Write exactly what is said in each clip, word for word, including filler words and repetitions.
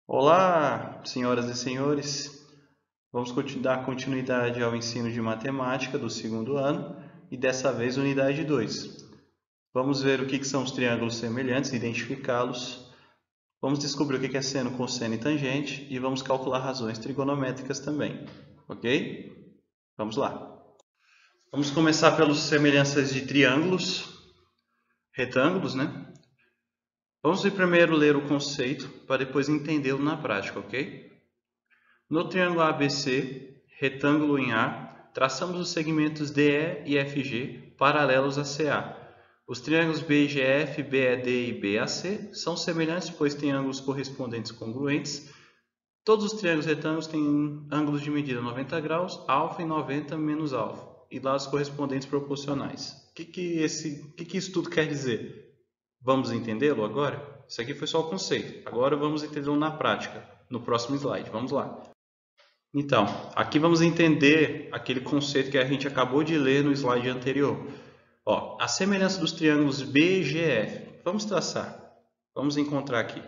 Olá, senhoras e senhores. Vamos continu- dar continuidade ao ensino de matemática do segundo ano e dessa vez unidade dois. Vamos ver o que que são os triângulos semelhantes, identificá-los. Vamos descobrir o que que é seno, cosseno e tangente e vamos calcular razões trigonométricas também, ok? Vamos lá. Vamos começar pelas semelhanças de triângulos, retângulos, né? Vamos primeiro ler o conceito para depois entendê-lo na prática, ok? No triângulo A B C, retângulo em A, traçamos os segmentos D E e F G paralelos a C A. Os triângulos B I G F, B E D e B A C são semelhantes, pois têm ângulos correspondentes congruentes. Todos os triângulos retângulos têm ângulos de medida noventa graus, alfa e noventa menos alfa, e lados correspondentes proporcionais. O que que, esse, que que isso tudo quer dizer? Vamos entendê-lo agora? Isso aqui foi só o conceito. Agora vamos entendê-lo na prática, no próximo slide. Vamos lá. Então, aqui vamos entender aquele conceito que a gente acabou de ler no slide anterior. Ó, a semelhança dos triângulos B G F. Vamos traçar. Vamos encontrar aqui.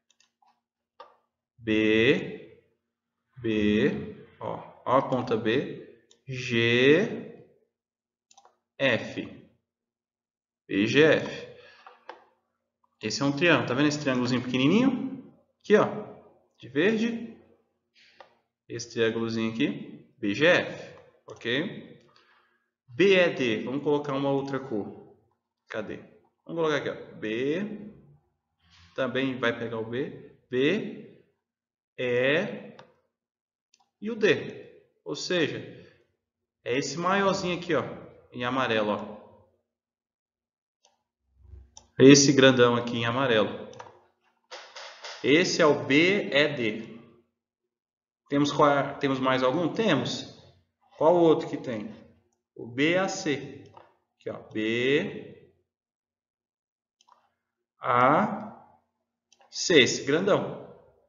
B, B, ó, ó a ponta B, G, F. B G F. Esse é um triângulo. Tá vendo esse triângulozinho pequenininho? Aqui, ó, de verde. Esse triângulozinho aqui, B G F, ok? B E D, vamos colocar uma outra cor. Cadê? Vamos colocar aqui, ó. B, também vai pegar o B, B, E e o D. Ou seja, é esse maiorzinho aqui, ó, em amarelo, ó. Esse grandão aqui em amarelo. Esse é o B E D. Temos, qual, temos mais algum? Temos. Qual outro que tem? O B A C. Aqui, ó. B A C. Esse grandão.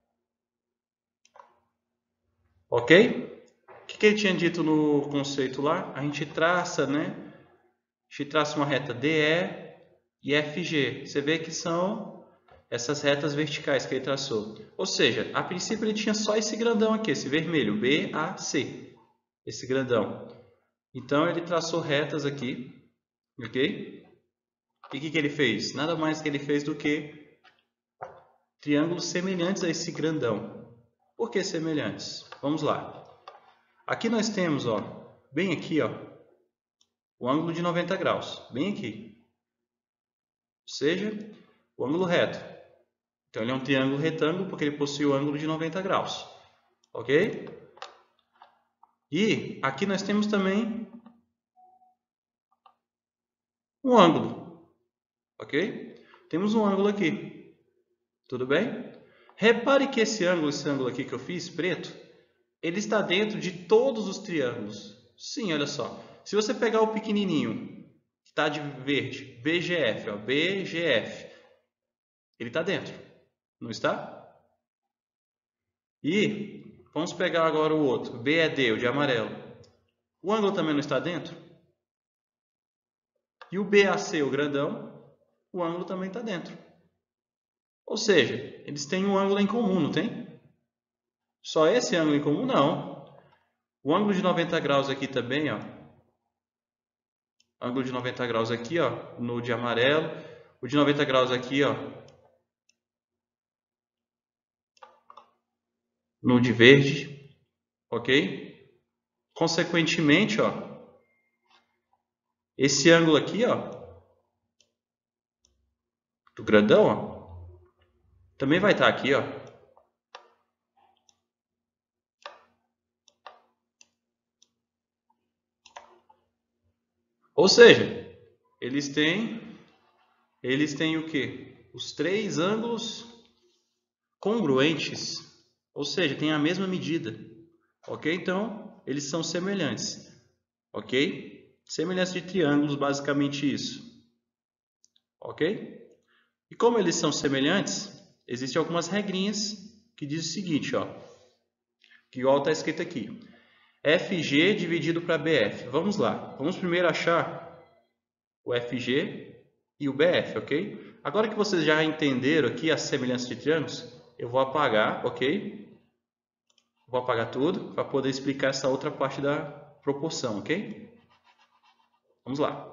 Ok? O que, que ele tinha dito no conceito lá? A gente traça, né? A gente traça uma reta D E e F G. Você vê que são essas retas verticais que ele traçou. Ou seja, a princípio ele tinha só esse grandão aqui, esse vermelho, B A C. Esse grandão. Então ele traçou retas aqui, ok? E o que, que ele fez? Nada mais que ele fez do que triângulos semelhantes a esse grandão. Por que semelhantes? Vamos lá. Aqui nós temos, ó, bem aqui, ó, o ângulo de noventa graus, bem aqui. Ou seja, o ângulo reto. Então ele é um triângulo retângulo porque ele possui o ângulo de noventa graus. Ok? E aqui nós temos também um ângulo. Ok? Temos um ângulo aqui. Tudo bem? Repare que esse ângulo, esse ângulo aqui que eu fiz, preto, ele está dentro de todos os triângulos. Sim, olha só. Se você pegar o pequenininho, que está de verde, B G F, ó, B G F, ele está dentro, não está? E vamos pegar agora o outro, B E D, o de amarelo. O ângulo também não está dentro? E o B A C, o grandão, o ângulo também está dentro. Ou seja, eles têm um ângulo em comum, não tem? Só esse ângulo em comum? Não. O ângulo de noventa graus aqui também, ó. Ângulo de noventa graus aqui, ó, no de amarelo. O de noventa graus aqui, ó, no de verde, ok? Consequentemente, ó, esse ângulo aqui, ó, do grandão, ó, também vai estar aqui, ó. Ou seja, eles têm, eles têm o quê? Os três ângulos congruentes, ou seja, têm a mesma medida, ok? Então, eles são semelhantes, ok? Semelhança de triângulos, basicamente isso, ok? E como eles são semelhantes, existem algumas regrinhas que dizem o seguinte, ó, que igual está escrito aqui. F G dividido para B F. Vamos lá. Vamos primeiro achar o F G e o B F, ok? Agora que vocês já entenderam aqui a semelhança de triângulos, eu vou apagar, ok? Vou apagar tudo para poder explicar essa outra parte da proporção, ok? Vamos lá.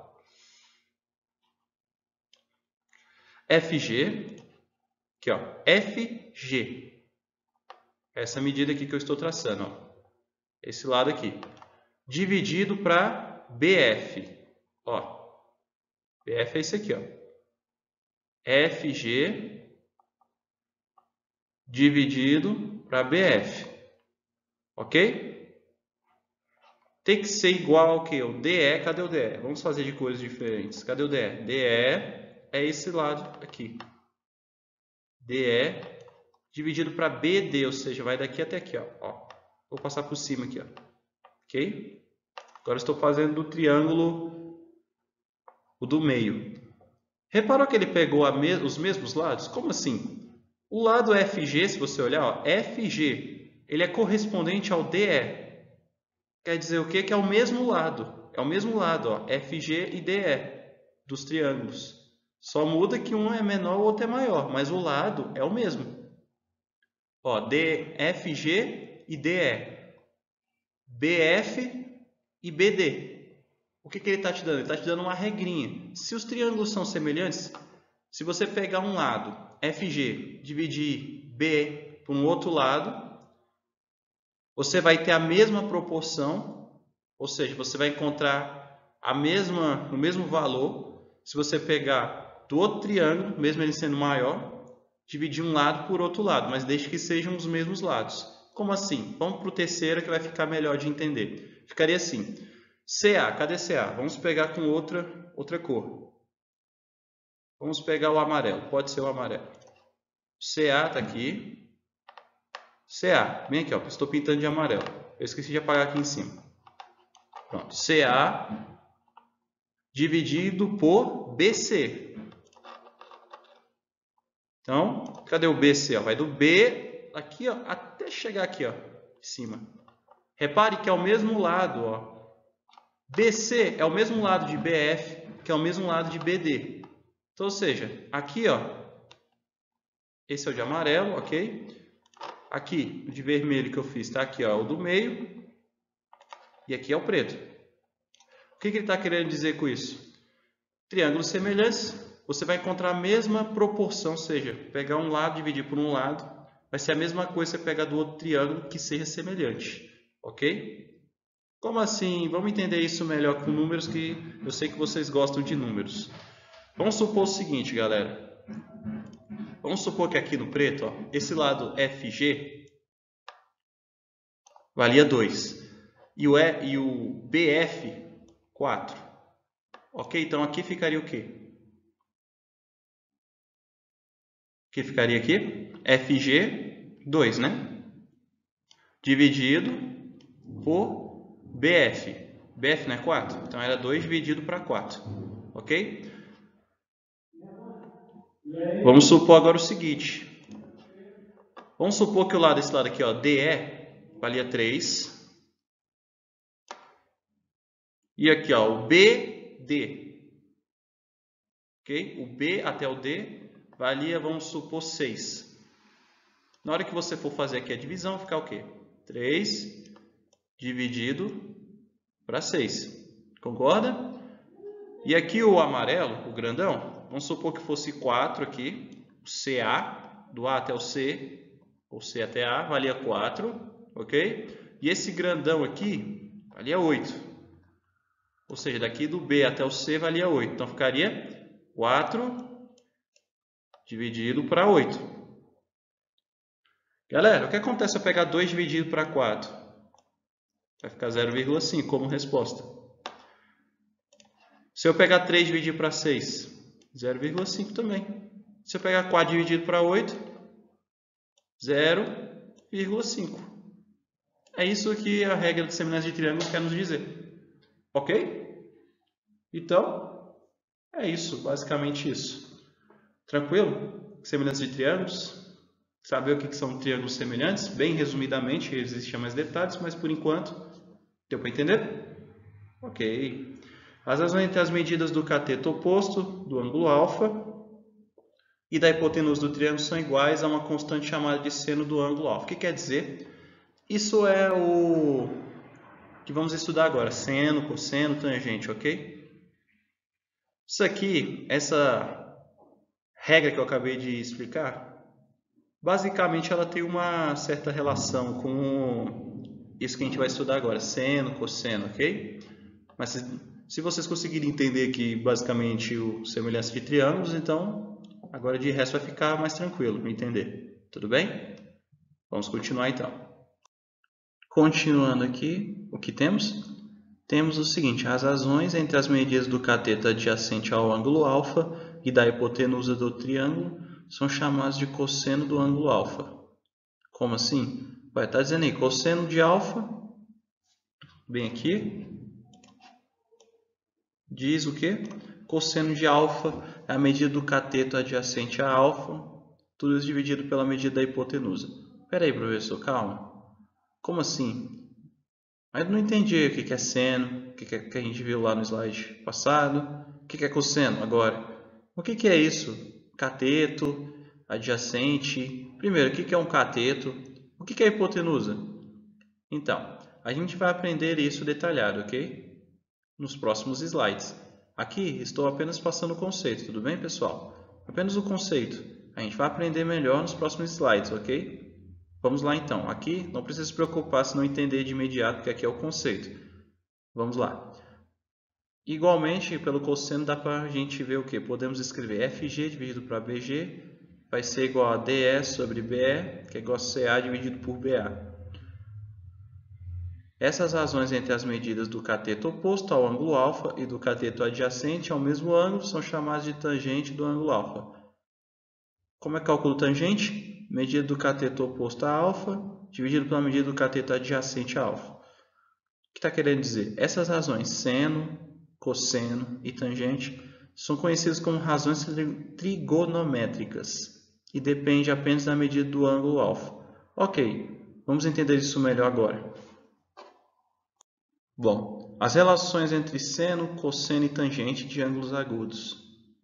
F G, aqui ó, F G. Essa medida aqui que eu estou traçando, ó. Esse lado aqui. Dividido para B F. Ó, B F é esse aqui, ó. F G dividido para B F. Ok? Tem que ser igual ao que? O D E, cadê o D E? Vamos fazer de cores diferentes. Cadê o D E? D E é esse lado aqui. D E dividido para B D, ou seja, vai daqui até aqui, ó. Ó. Vou passar por cima aqui, ó. Ok? Agora estou fazendo do triângulo o do meio. Reparou que ele pegou a me os mesmos lados? Como assim? O lado F G, se você olhar, ó, F G, ele é correspondente ao D E. Quer dizer o quê? Que é o mesmo lado. É o mesmo lado, ó, F G e D E dos triângulos. Só muda que um é menor, o outro é maior, mas o lado é o mesmo. Ó, D, F G e D E. B F e B D. O que, que ele está te dando? Ele está te dando uma regrinha. Se os triângulos são semelhantes, se você pegar um lado, F G, dividir B por um outro lado, você vai ter a mesma proporção, ou seja, você vai encontrar a mesma, o mesmo valor. Se você pegar do outro triângulo, mesmo ele sendo maior, dividir um lado por outro lado, mas desde que sejam os mesmos lados. Como assim? Vamos para o terceiro que vai ficar melhor de entender. Ficaria assim. C A, cadê C A? Vamos pegar com outra, outra cor. Vamos pegar o amarelo, pode ser o amarelo. C A está aqui. C A, vem aqui, ó, estou pintando de amarelo. Eu esqueci de apagar aqui em cima. Pronto, C A dividido por B C. Então, cadê o B C? Ó? Vai do B aqui, ó, até chegar aqui, ó, em cima. Repare que é o mesmo lado, ó. B C é o mesmo lado de B F, que é o mesmo lado de B D. Então, ou seja, aqui, ó, esse é o de amarelo, ok? Aqui, o de vermelho que eu fiz, tá aqui, ó, o do meio. E aqui é o preto. O que, que ele está querendo dizer com isso? Triângulos semelhantes, você vai encontrar a mesma proporção, ou seja, pegar um lado, dividir por um lado, vai ser a mesma coisa que você pegar do outro triângulo que seja semelhante, ok? Como assim? Vamos entender isso melhor com números, que eu sei que vocês gostam de números. Vamos supor o seguinte, galera. Vamos supor que aqui no preto, ó, esse lado F G valia dois e o, e, e o B F, quatro. Ok? Então aqui ficaria o quê? O que ficaria aqui? F G, dois, né? Dividido por B F. B F não é quatro? Então era dois dividido para quatro. Ok? Vamos supor agora o seguinte. Vamos supor que o lado, esse lado aqui, ó, D E, valia três. E aqui, ó, o B D. Ok? O B até o D valia, vamos supor, seis. Na hora que você for fazer aqui a divisão, vai ficar o quê? três dividido para seis. Concorda? E aqui o amarelo, o grandão, vamos supor que fosse quatro aqui. O C A, do A até o C, ou C até A, valia quatro. Ok? E esse grandão aqui valia oito. Ou seja, daqui do B até o C valia oito. Então ficaria quatro dividido para oito. Galera, o que acontece se eu pegar dois dividido para quatro? Vai ficar zero vírgula cinco como resposta. Se eu pegar três dividido para seis, zero vírgula cinco também. Se eu pegar quatro dividido para oito, zero vírgula cinco. É isso que a regra de semelhança de triângulos quer nos dizer. Ok? Então, é isso, basicamente isso. Tranquilo? Semelhança de triângulos. Saber o que são triângulos semelhantes, bem resumidamente, existem mais detalhes, mas por enquanto, deu para entender? Ok. As razões entre as medidas do cateto oposto do ângulo alfa. e da hipotenusa do triângulo são iguais a uma constante chamada de seno do ângulo alfa. O que quer dizer? Isso é o que vamos estudar agora, seno, cosseno, tangente, ok? Isso aqui, essa regra que eu acabei de explicar, basicamente ela tem uma certa relação com isso que a gente vai estudar agora, seno, cosseno, ok? Mas se, se vocês conseguirem entender aqui basicamente o semelhança de triângulos, então agora de resto vai ficar mais tranquilo para entender. Tudo bem? Vamos continuar então. Continuando aqui, o que temos? Temos o seguinte, as razões entre as medidas do cateto adjacente ao ângulo alfa e da hipotenusa do triângulo são chamadas de cosseno do ângulo alfa. Como assim? Vai estar dizendo aí, cosseno de alfa, bem aqui, diz o quê? Cosseno de alfa é a medida do cateto adjacente a alfa, tudo isso dividido pela medida da hipotenusa. Espera aí, professor, calma. Como assim? Mas não entendi o que é seno, o que a gente viu lá no slide passado, o que é cosseno agora. O que é isso? Cateto, adjacente. Primeiro, o que é um cateto? O que é hipotenusa? Então, a gente vai aprender isso detalhado, ok? Nos próximos slides. Aqui estou apenas passando o conceito, tudo bem, pessoal? Apenas o conceito. A gente vai aprender melhor nos próximos slides, ok? Vamos lá então. Aqui não precisa se preocupar se não entender de imediato, porque aqui é o conceito. Vamos lá. Igualmente, pelo cosseno dá para a gente ver o que? Podemos escrever F G dividido para B G vai ser igual a D E sobre B E, que é igual a C A dividido por B A. Essas razões entre as medidas do cateto oposto ao ângulo alfa e do cateto adjacente ao mesmo ângulo são chamadas de tangente do ângulo alfa. Como é que calculo tangente? Medida do cateto oposto a alfa dividido pela medida do cateto adjacente a alfa. O que está querendo dizer? Essas razões, seno, cosseno e tangente, são conhecidas como razões trigonométricas e dependem apenas da medida do ângulo alfa. Ok, vamos entender isso melhor agora. Bom, as relações entre seno, cosseno e tangente de ângulos agudos.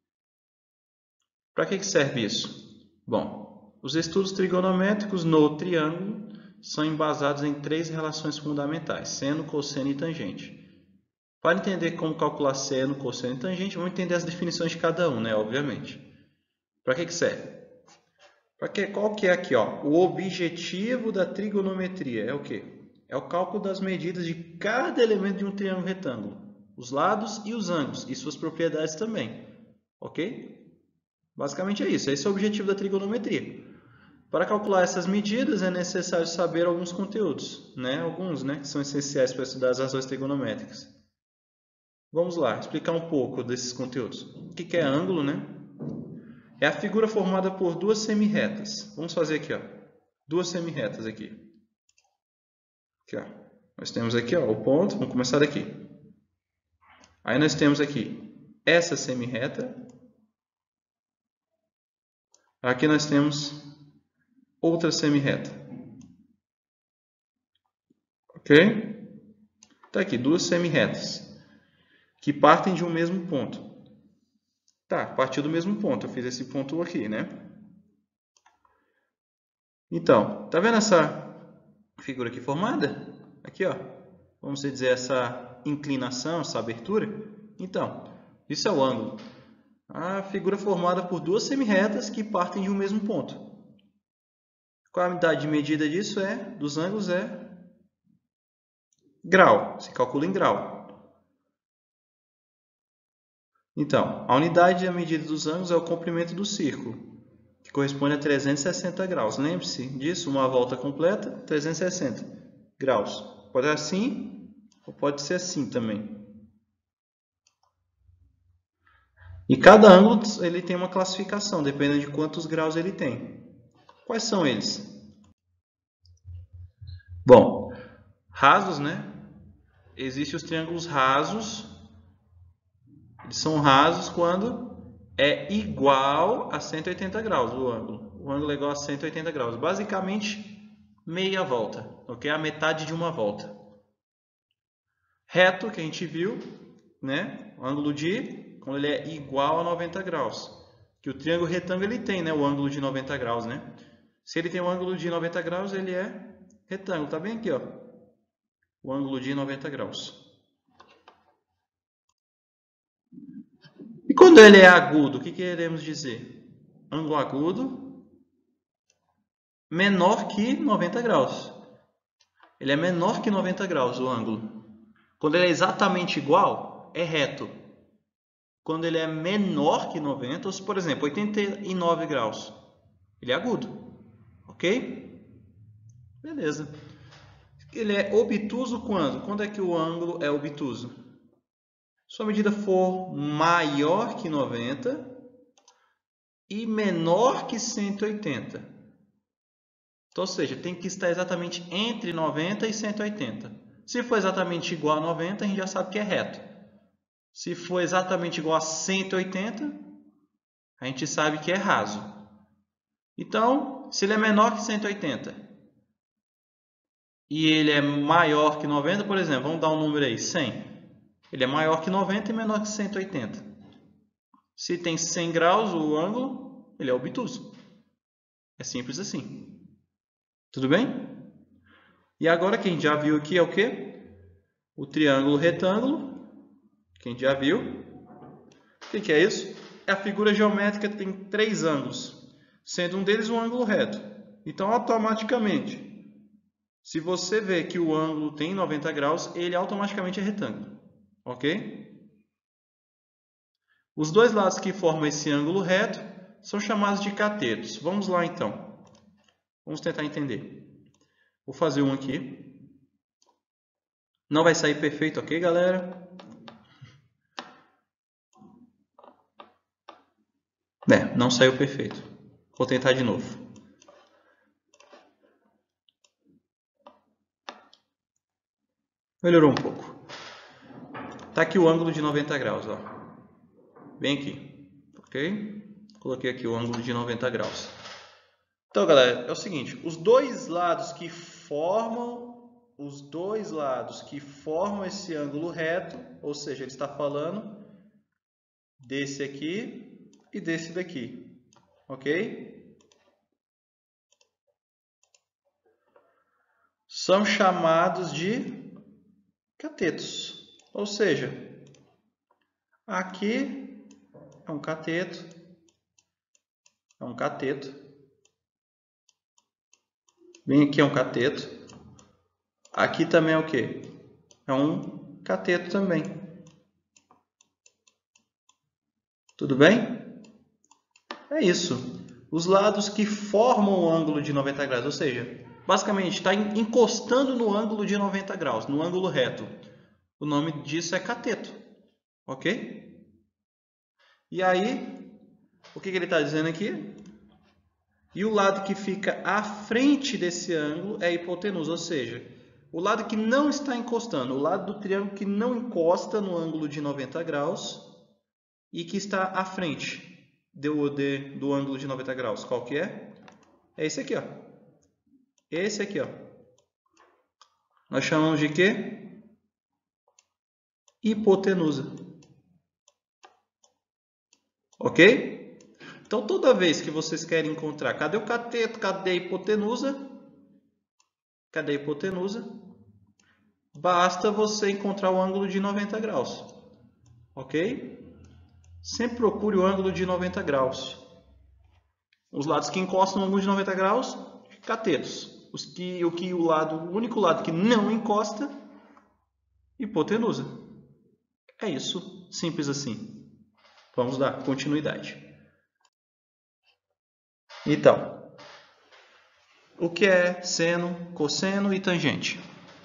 Para que serve isso? Bom, os estudos trigonométricos no triângulo são embasados em três relações fundamentais, seno, cosseno e tangente. Para entender como calcular seno, cosseno e tangente, vamos entender as definições de cada um, né? Obviamente. Para que serve? Para que, qual que é aqui, ó? O objetivo da trigonometria é o quê? É o cálculo das medidas de cada elemento de um triângulo retângulo, os lados e os ângulos, e suas propriedades também, ok? Basicamente é isso, esse é o objetivo da trigonometria. Para calcular essas medidas é necessário saber alguns conteúdos, né? Alguns, né, que são essenciais para estudar as razões trigonométricas. Vamos lá, explicar um pouco desses conteúdos. O que é ângulo, né? É a figura formada por duas semirretas. Vamos fazer aqui, ó, duas semirretas aqui. Aqui, ó. Nós temos aqui, ó, o ponto, vamos começar daqui. Aí nós temos aqui essa semirreta. Aqui nós temos outra semirreta. Ok? Tá aqui, duas semirretas que partem de um mesmo ponto. Tá, partiu do mesmo ponto. Eu fiz esse ponto aqui, né? Então, tá vendo essa figura aqui formada? Aqui, ó. Vamos dizer essa inclinação, essa abertura. Então, isso é o ângulo. A figura formada por duas semirretas que partem de um mesmo ponto. Qual a unidade de medida disso? É, dos ângulos é grau. Se calcula em grau. Então, a unidade de medida dos ângulos é o comprimento do círculo, que corresponde a trezentos e sessenta graus. Lembre-se disso, uma volta completa, trezentos e sessenta graus. Pode ser assim, ou pode ser assim também. E cada ângulo ele tem uma classificação, dependendo de quantos graus ele tem. Quais são eles? Bom, rasos, né? Existem os triângulos rasos. Eles são rasos quando é igual a cento e oitenta graus o ângulo. O ângulo é igual a cento e oitenta graus. Basicamente, meia volta, ok? A metade de uma volta. Reto, que a gente viu, né? O ângulo de, quando ele é igual a noventa graus. que o triângulo retângulo ele tem, né, o ângulo de noventa graus, né? Se ele tem um ângulo de noventa graus, ele é retângulo. Tá bem aqui, ó. O ângulo de noventa graus. E quando ele é agudo, o que queremos dizer? Ângulo agudo menor que noventa graus. Ele é menor que noventa graus, o ângulo. Quando ele é exatamente igual, é reto. Quando ele é menor que noventa, por exemplo, oitenta e nove graus, ele é agudo. Ok? Beleza. Ele é obtuso quando? Quando é que o ângulo é obtuso? Se a medida for maior que noventa e menor que cento e oitenta. Então, ou seja, tem que estar exatamente entre noventa e cento e oitenta. Se for exatamente igual a noventa, a gente já sabe que é reto. Se for exatamente igual a cento e oitenta, a gente sabe que é raso. Então, se ele é menor que cento e oitenta e ele é maior que noventa, por exemplo, vamos dar um número aí, cem. Ele é maior que noventa e menor que cento e oitenta. Se tem cem graus o ângulo, ele é obtuso. É simples assim. Tudo bem? E agora que a gente já viu aqui é o quê? O triângulo retângulo. Que a gente já viu. O que é isso? É a figura geométrica que tem três ângulos, sendo um deles um ângulo reto. Então, automaticamente, se você vê que o ângulo tem noventa graus, ele automaticamente é retângulo. Ok? Os dois lados que formam esse ângulo reto são chamados de catetos. Vamos lá, então. Vamos tentar entender. Vou fazer um aqui. Não vai sair perfeito, ok, galera? É, não saiu perfeito. Vou tentar de novo. Melhorou um pouco. Tá aqui o ângulo de noventa graus, ó. Bem aqui, ok? Coloquei aqui o ângulo de noventa graus. Então, galera, é o seguinte, os dois lados que formam, os dois lados que formam esse ângulo reto, ou seja, ele está falando desse aqui e desse daqui, ok? São chamados de catetos, ou seja, aqui é um cateto, é um cateto, bem aqui é um cateto, aqui também é o quê? É um cateto também. Tudo bem? É isso. Os lados que formam o ângulo de noventa graus, ou seja, basicamente está encostando no ângulo de noventa graus, no ângulo reto. O nome disso é cateto. Ok? E aí, o que ele está dizendo aqui? E o lado que fica à frente desse ângulo é a hipotenusa, ou seja, o lado que não está encostando, o lado do triângulo que não encosta no ângulo de noventa graus e que está à frente do, de, do ângulo de noventa graus. Qual que é? É esse aqui, ó. Esse aqui, ó. Nós chamamos de quê? Hipotenusa. Ok? Então, toda vez que vocês querem encontrar, cadê o cateto, cadê a hipotenusa? Cadê a hipotenusa? Basta você encontrar o ângulo de noventa graus. Ok? Sempre procure o ângulo de noventa graus. Os lados que encostam no ângulo de noventa graus, catetos. Os que, o, que o, lado, o único lado que não encosta, hipotenusa. É isso, simples assim. Vamos dar continuidade. Então, o que é seno, cosseno e tangente?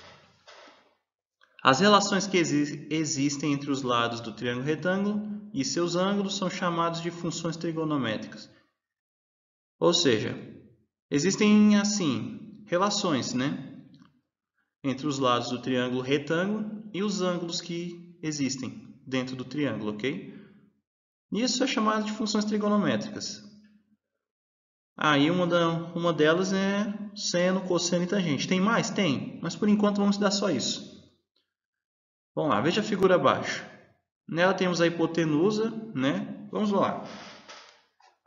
As relações que exi- existem entre os lados do triângulo retângulo e seus ângulos são chamados de funções trigonométricas. Ou seja, existem assim relações, né, entre os lados do triângulo retângulo e os ângulos que existem dentro do triângulo, ok? Isso é chamado de funções trigonométricas. Aí ah, uma, da, uma delas é seno, cosseno e tangente. Tem mais? Tem, mas por enquanto vamos dar só isso. Vamos lá, veja a figura abaixo. Nela temos a hipotenusa, né? Vamos lá.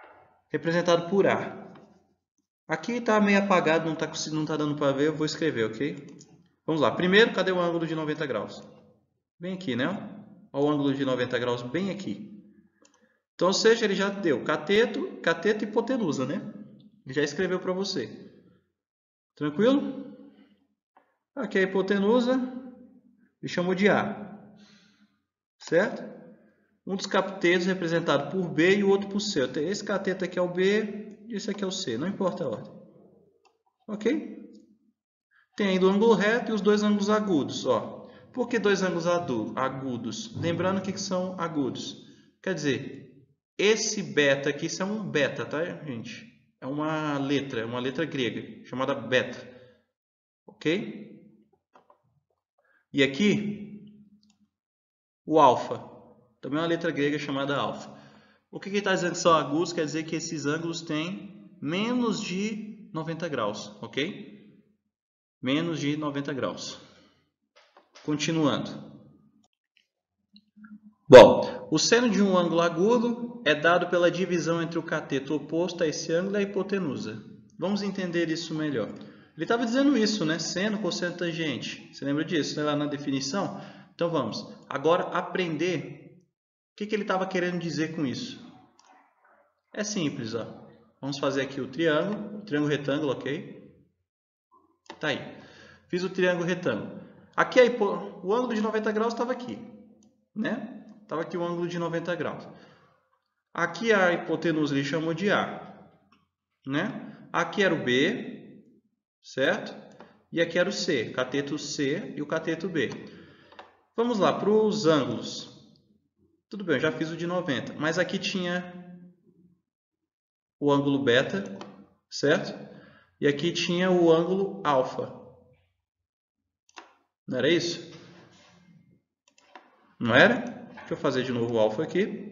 representado por A. Aqui está meio apagado, não está não tá dando para ver, eu vou escrever, ok? Vamos lá. Primeiro, cadê o ângulo de noventa graus? Bem aqui, né? Olha o ângulo de noventa graus bem aqui. Então, ou seja, ele já deu cateto, cateto e hipotenusa, né? Ele já escreveu para você. Tranquilo? Aqui é a hipotenusa, ele chamou de A. Certo? Um dos catetos representado por B e o outro por C. Esse cateto aqui é o B e esse aqui é o C. Não importa a ordem. Ok? Tem ainda o ângulo reto e os dois ângulos agudos. Ó. Por que dois ângulos agudos? Lembrando o que são agudos. Quer dizer, esse beta aqui, isso é um beta, tá, gente? É uma letra, é uma letra grega, chamada beta. Ok? E aqui, o alfa. Também é uma letra grega chamada alfa. O que ele está dizendo que são agudos? Quer dizer que esses ângulos têm menos de noventa graus, ok? Menos de noventa graus. Continuando. Bom, o seno de um ângulo agudo é dado pela divisão entre o cateto oposto a esse ângulo e a hipotenusa. Vamos entender isso melhor. Ele estava dizendo isso, né? Seno, cosseno, tangente. Você lembra disso, né? Lá na definição? Então vamos agora aprender o que, que ele estava querendo dizer com isso. É simples, ó. Vamos fazer aqui o triângulo, o triângulo retângulo, ok? Tá aí. Fiz o triângulo retângulo. Aqui a hipo... o ângulo de noventa graus estava aqui, né? Estava aqui o ângulo de noventa graus. Aqui a hipotenusa ele chamou de A, né? Aqui era o B, certo? E aqui era o C, cateto C e o cateto B. Vamos lá para os ângulos. Tudo bem, eu já fiz o de noventa, mas aqui tinha o ângulo beta, certo? E aqui tinha o ângulo alfa. Não era isso? Não era? Deixa eu fazer de novo o alfa aqui.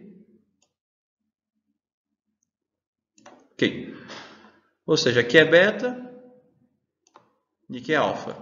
Ok. Ou seja, aqui é beta e aqui é alfa.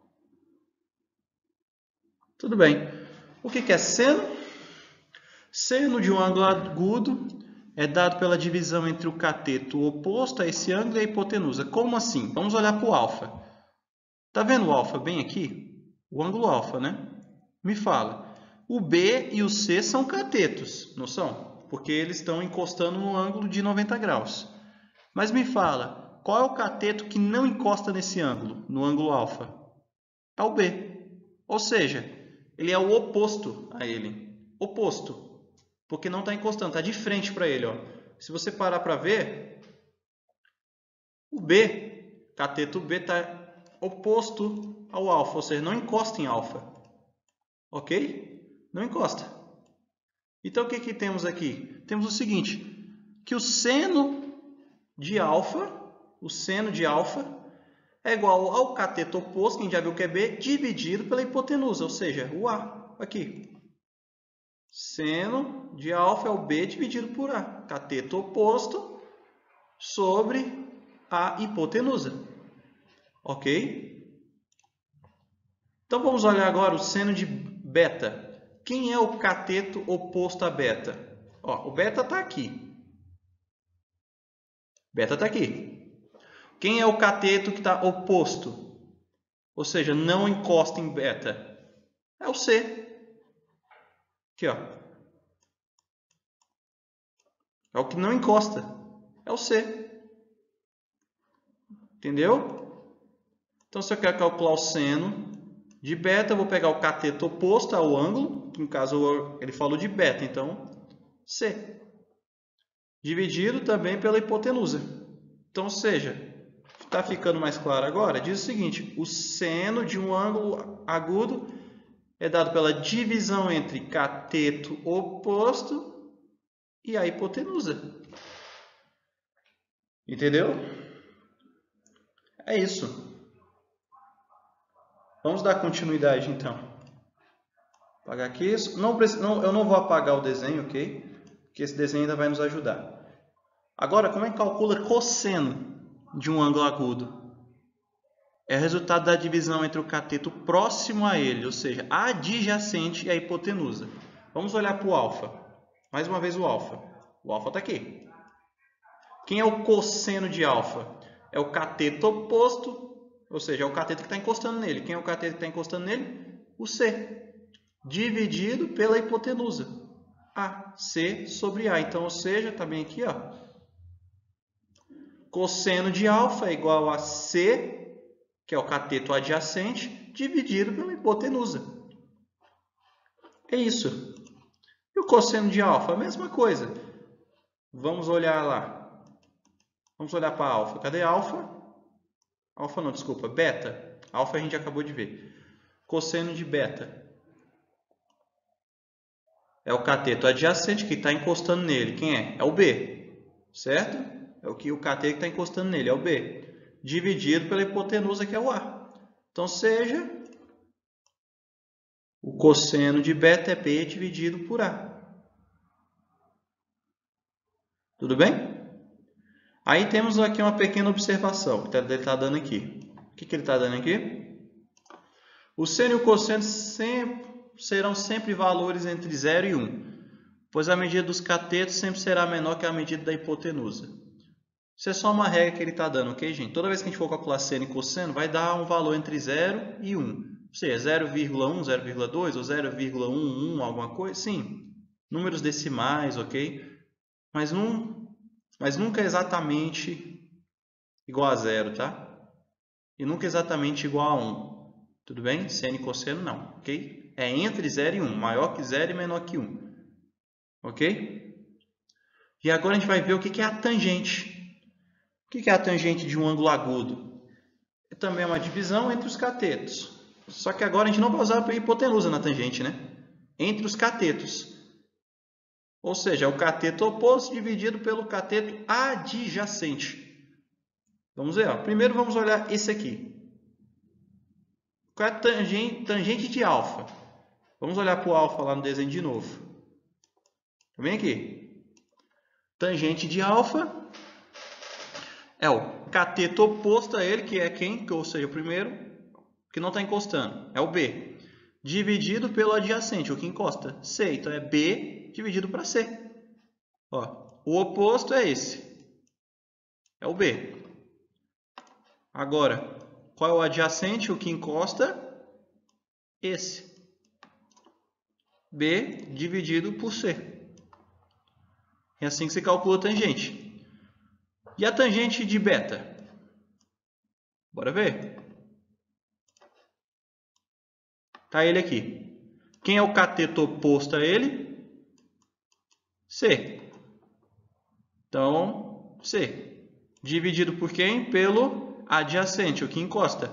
Tudo bem. O que é seno? Seno de um ângulo agudo é dado pela divisão entre o cateto oposto a esse ângulo e a hipotenusa. Como assim? Vamos olhar para o alfa. Está vendo o alfa bem aqui? O ângulo alfa, né? Me fala. O B e o C são catetos, não são? Porque eles estão encostando no ângulo de noventa graus. Mas me fala, qual é o cateto que não encosta nesse ângulo, no ângulo alfa? É o B. Ou seja, ele é o oposto a ele. Oposto. Porque não está encostando, está de frente para ele. Ó. Se você parar para ver, o B, cateto B, está oposto ao alfa, ou seja, não encosta em alfa. Ok? Não encosta. Então, o que, que temos aqui? Temos o seguinte, que o seno de alfa, o seno de alfa, é igual ao cateto oposto, que a gente já viu que é B, dividido pela hipotenusa, ou seja, o A, aqui. Seno de alfa é o B dividido por A. Cateto oposto sobre a hipotenusa. Ok? Então vamos olhar agora o seno de beta. Quem é o cateto oposto a beta? Ó, o beta está aqui. Beta está aqui. Quem é o cateto que está oposto? Ou seja, não encosta em beta? É o C. Aqui, ó. É o que não encosta. É o C. Entendeu? Então, se eu quero calcular o seno de beta, eu vou pegar o cateto oposto ao ângulo, que no caso ele falou de beta, então C. Dividido também pela hipotenusa. Então, ou seja, está ficando mais claro agora? Diz o seguinte, o seno de um ângulo agudo é dado pela divisão entre cateto oposto e a hipotenusa. Entendeu? É isso. Vamos dar continuidade, então. Apagar aqui isso. Não, não, eu não vou apagar o desenho, ok? Porque esse desenho ainda vai nos ajudar. Agora, como é que calcula cosseno de um ângulo agudo? É o resultado da divisão entre o cateto próximo a ele, ou seja, adjacente e a hipotenusa. Vamos olhar para o alfa. Mais uma vez o alfa. O alfa está aqui. Quem é o cosseno de alfa? É o cateto oposto, ou seja, é o cateto que está encostando nele. Quem é o cateto que está encostando nele? O C, dividido pela hipotenusa. A, C sobre A. Então, ou seja, está bem aqui, ó. Cosseno de alfa é igual a C, que é o cateto adjacente, dividido pela hipotenusa. É isso. E o cosseno de alfa? A mesma coisa. Vamos olhar lá. Vamos olhar para alfa. Cadê alfa? Alfa não, desculpa. Beta. Alfa a gente acabou de ver. Cosseno de beta. É o cateto adjacente que está encostando nele. Quem é? É o B. Certo? É o que o cateto que está encostando nele. É o B. Dividido pela hipotenusa, que é o A. Então, seja... o cosseno de beta é B dividido por A. Tudo bem? Aí temos aqui uma pequena observação que ele está dando aqui. O que, que ele está dando aqui? O seno e o cosseno sempre, serão sempre valores entre zero e um, pois a medida dos catetos sempre será menor que a medida da hipotenusa. Isso é só uma regra que ele está dando, ok, gente? Toda vez que a gente for calcular seno e cosseno, vai dar um valor entre zero e um. Ou seja, zero vírgula um, zero vírgula dois ou zero vírgula um, um, alguma coisa. Sim, números decimais, ok? Mas, não, mas nunca exatamente igual a zero, tá? E nunca exatamente igual a um. Tudo bem? Seno e cosseno não, ok? É entre zero e um, maior que zero e menor que um. Ok? E agora a gente vai ver o que é a tangente. O que é a tangente de um ângulo agudo? É também uma divisão entre os catetos. Só que agora a gente não vai usar a hipotenusa na tangente, né? Entre os catetos. Ou seja, é o cateto oposto dividido pelo cateto adjacente. Vamos ver, ó. Primeiro vamos olhar esse aqui. Qual é a tangente, tangente de alfa? Vamos olhar para o alfa lá no desenho de novo. Vem aqui. Tangente de alfa é o cateto oposto a ele, que é quem? Ou seja, o primeiro que não está encostando. É o B. Dividido pelo adjacente, o que encosta. C. Então é B dividido para C. Ó, o oposto é esse. É o B. Agora, qual é o adjacente? O que encosta? Esse. B dividido por C. É assim que se calcula a tangente. E a tangente de beta? Bora ver. Tá ele aqui. Quem é o cateto oposto a ele? C. Então, C. Dividido por quem? Pelo adjacente, o que encosta.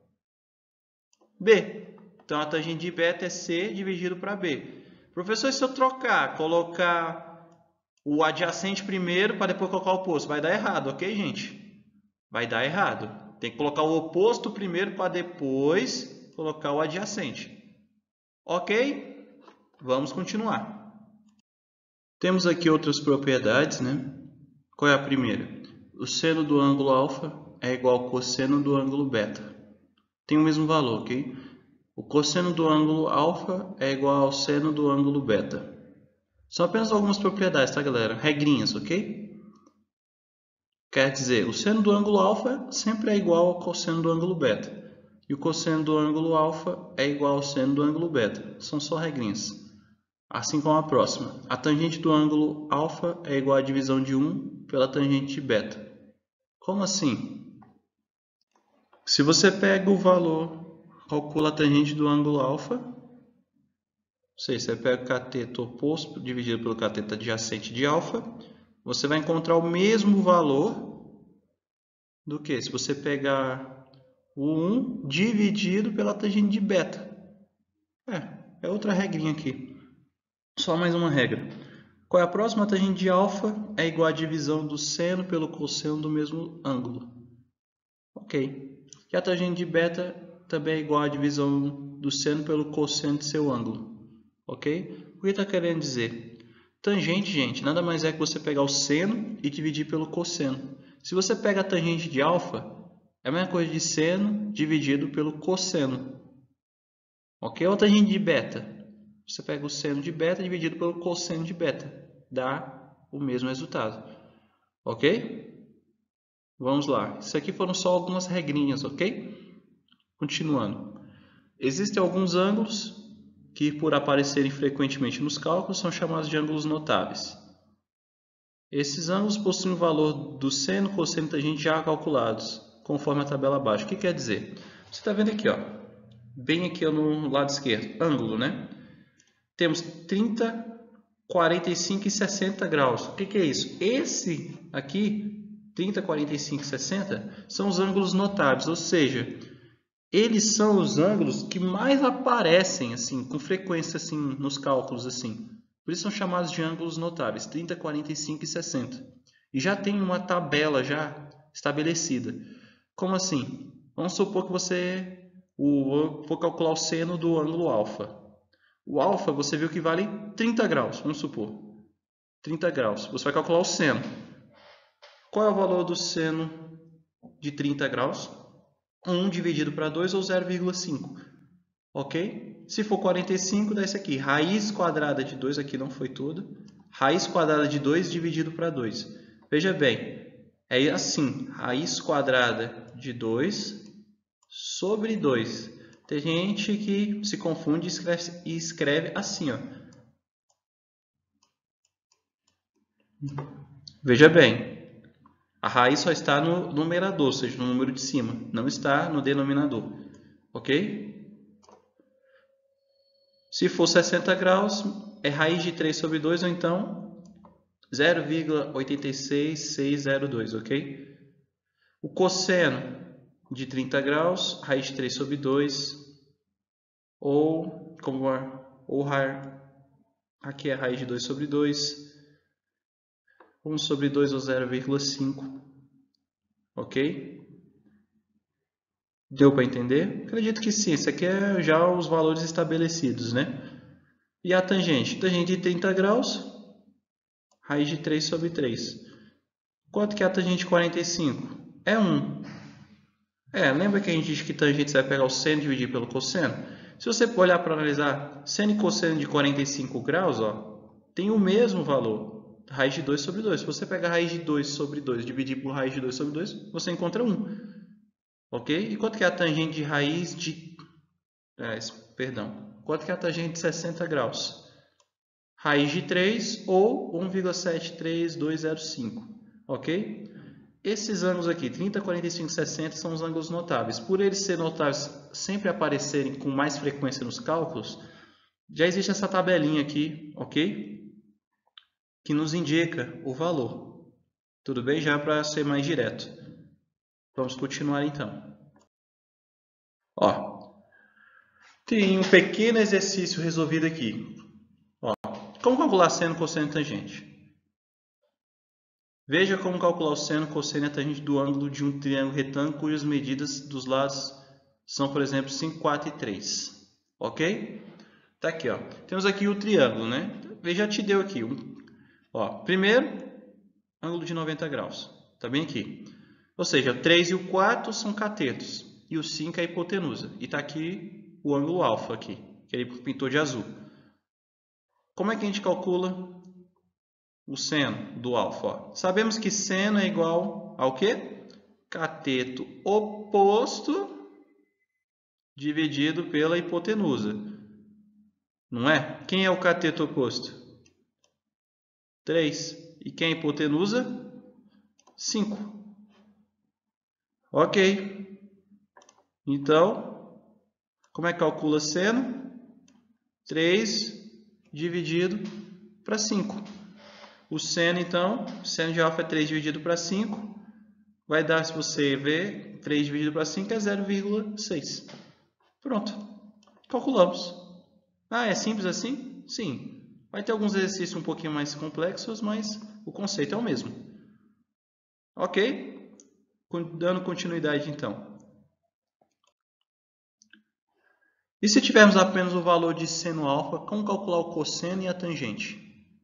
B. Então, a tangente de beta é C dividido para B. Professor, se eu trocar, colocar o adjacente primeiro para depois colocar o oposto, vai dar errado, ok, gente? Vai dar errado. Tem que colocar o oposto primeiro para depois colocar o adjacente. Ok? Vamos continuar. Temos aqui outras propriedades, né? Qual é a primeira? O seno do ângulo alfa é igual ao cosseno do ângulo beta. Tem o mesmo valor, ok? O cosseno do ângulo alfa é igual ao seno do ângulo beta. São apenas algumas propriedades, tá, galera? Regrinhas, ok? Quer dizer, o seno do ângulo alfa sempre é igual ao cosseno do ângulo beta. E o cosseno do ângulo alfa é igual ao seno do ângulo beta. São só regrinhas. Assim como a próxima. A tangente do ângulo alfa é igual à divisão de um pela tangente de beta. Como assim? Se você pega o valor, calcula a tangente do ângulo alfa, ou seja, você pega o cateto oposto dividido pelo cateto adjacente de alfa, você vai encontrar o mesmo valor do que se você pegar o um dividido pela tangente de beta. É, é outra regrinha aqui. Só mais uma regra. Qual é a próxima? A tangente de alfa é igual à divisão do seno pelo cosseno do mesmo ângulo. Ok. E a tangente de beta também é igual à divisão do seno pelo cosseno de seu ângulo. Ok? O que está querendo dizer? Tangente, gente, nada mais é que você pegar o seno e dividir pelo cosseno. Se você pega a tangente de alfa, é a mesma coisa de seno dividido pelo cosseno. Ok? Ou a tangente de beta? Você pega o seno de beta dividido pelo cosseno de beta. Dá o mesmo resultado. Ok? Vamos lá. Isso aqui foram só algumas regrinhas, ok? Continuando. Existem alguns ângulos que, por aparecerem frequentemente nos cálculos, são chamados de ângulos notáveis. Esses ângulos possuem o valor do seno, cosseno e tangente já calculados, conforme a tabela abaixo. O que quer dizer? Você está vendo aqui, ó, bem aqui no lado esquerdo, ângulo, né? Temos trinta, quarenta e cinco e sessenta graus. O que que é isso? Esse aqui, trinta, quarenta e cinco e sessenta, são os ângulos notáveis, ou seja, eles são os ângulos que mais aparecem assim, com frequência assim, nos cálculos. Assim. Por isso são chamados de ângulos notáveis, trinta, quarenta e cinco e sessenta. E já tem uma tabela já estabelecida. Como assim? Vamos supor que você o, for calcular o seno do ângulo alfa. O alfa você viu que vale trinta graus, vamos supor. trinta graus. Você vai calcular o seno. Qual é o valor do seno de trinta graus? um dividido para dois ou zero vírgula cinco. Ok? Se for quarenta e cinco, dá isso aqui. Raiz quadrada de dois, aqui não foi tudo. Raiz quadrada de dois dividido para dois. Veja bem, é assim. Raiz quadrada de dois sobre dois. Tem gente que se confunde e escreve, e escreve assim, ó. Veja bem, a raiz só está no numerador, ou seja, no número de cima, não está no denominador, ok? Se for sessenta graus, é raiz de três sobre dois, ou então zero vírgula oito seis seis zero dois, ok? O cosseno de trinta graus, raiz de três sobre dois, ou, como ou aqui é raiz de dois sobre dois, um sobre dois ou zero vírgula cinco, ok? Deu para entender? Acredito que sim, isso aqui é já os valores estabelecidos, né? E a tangente? Tangente de trinta graus, raiz de três sobre três. Quanto que é a tangente de quarenta e cinco? É um. É, lembra que a gente diz que tangente você vai pegar o seno e dividir pelo cosseno? Se você for olhar para analisar seno e cosseno de quarenta e cinco graus, ó, tem o mesmo valor. Raiz de dois sobre dois. Se você pegar raiz de dois sobre dois e dividir por raiz de dois sobre dois, você encontra um. Ok? E quanto que é a tangente de raiz de... É, perdão. Quanto que é a tangente de sessenta graus? Raiz de três ou um vírgula sete três dois zero cinco. Ok? Esses ângulos aqui, trinta, quarenta e cinco e sessenta, são os ângulos notáveis. Por eles serem notáveis, sempre aparecerem com mais frequência nos cálculos, já existe essa tabelinha aqui, ok? Que nos indica o valor. Tudo bem? Já para ser mais direto. Vamos continuar então. Ó, tem um pequeno exercício resolvido aqui. Ó, como calcular seno, cosseno e tangente? Veja como calcular o seno, cosseno e a tangente do ângulo de um triângulo retângulo cujas medidas dos lados são, por exemplo, cinco, quatro e três. Ok? Tá aqui, ó. Temos aqui o triângulo, né? Veja, já te deu aqui. Um, ó, primeiro, ângulo de noventa graus. Tá bem aqui. Ou seja, o três e o quatro são catetos. E o cinco é a hipotenusa. E tá aqui o ângulo alfa, aqui, que ele pintou de azul. Como é que a gente calcula o seno do alfa? Ó. Sabemos que seno é igual ao quê? Cateto oposto dividido pela hipotenusa. Não é? Quem é o cateto oposto? três. E quem é a hipotenusa? cinco. Ok. Então, como é que calcula seno? três dividido para cinco. O seno, então, seno de alfa é três dividido para cinco. Vai dar, se você ver, três dividido para cinco é zero vírgula seis. Pronto. Calculamos. Ah, é simples assim? Sim. Vai ter alguns exercícios um pouquinho mais complexos, mas o conceito é o mesmo. Ok? Dando continuidade, então. E se tivermos apenas o valor de seno alfa, como calcular o cosseno e a tangente?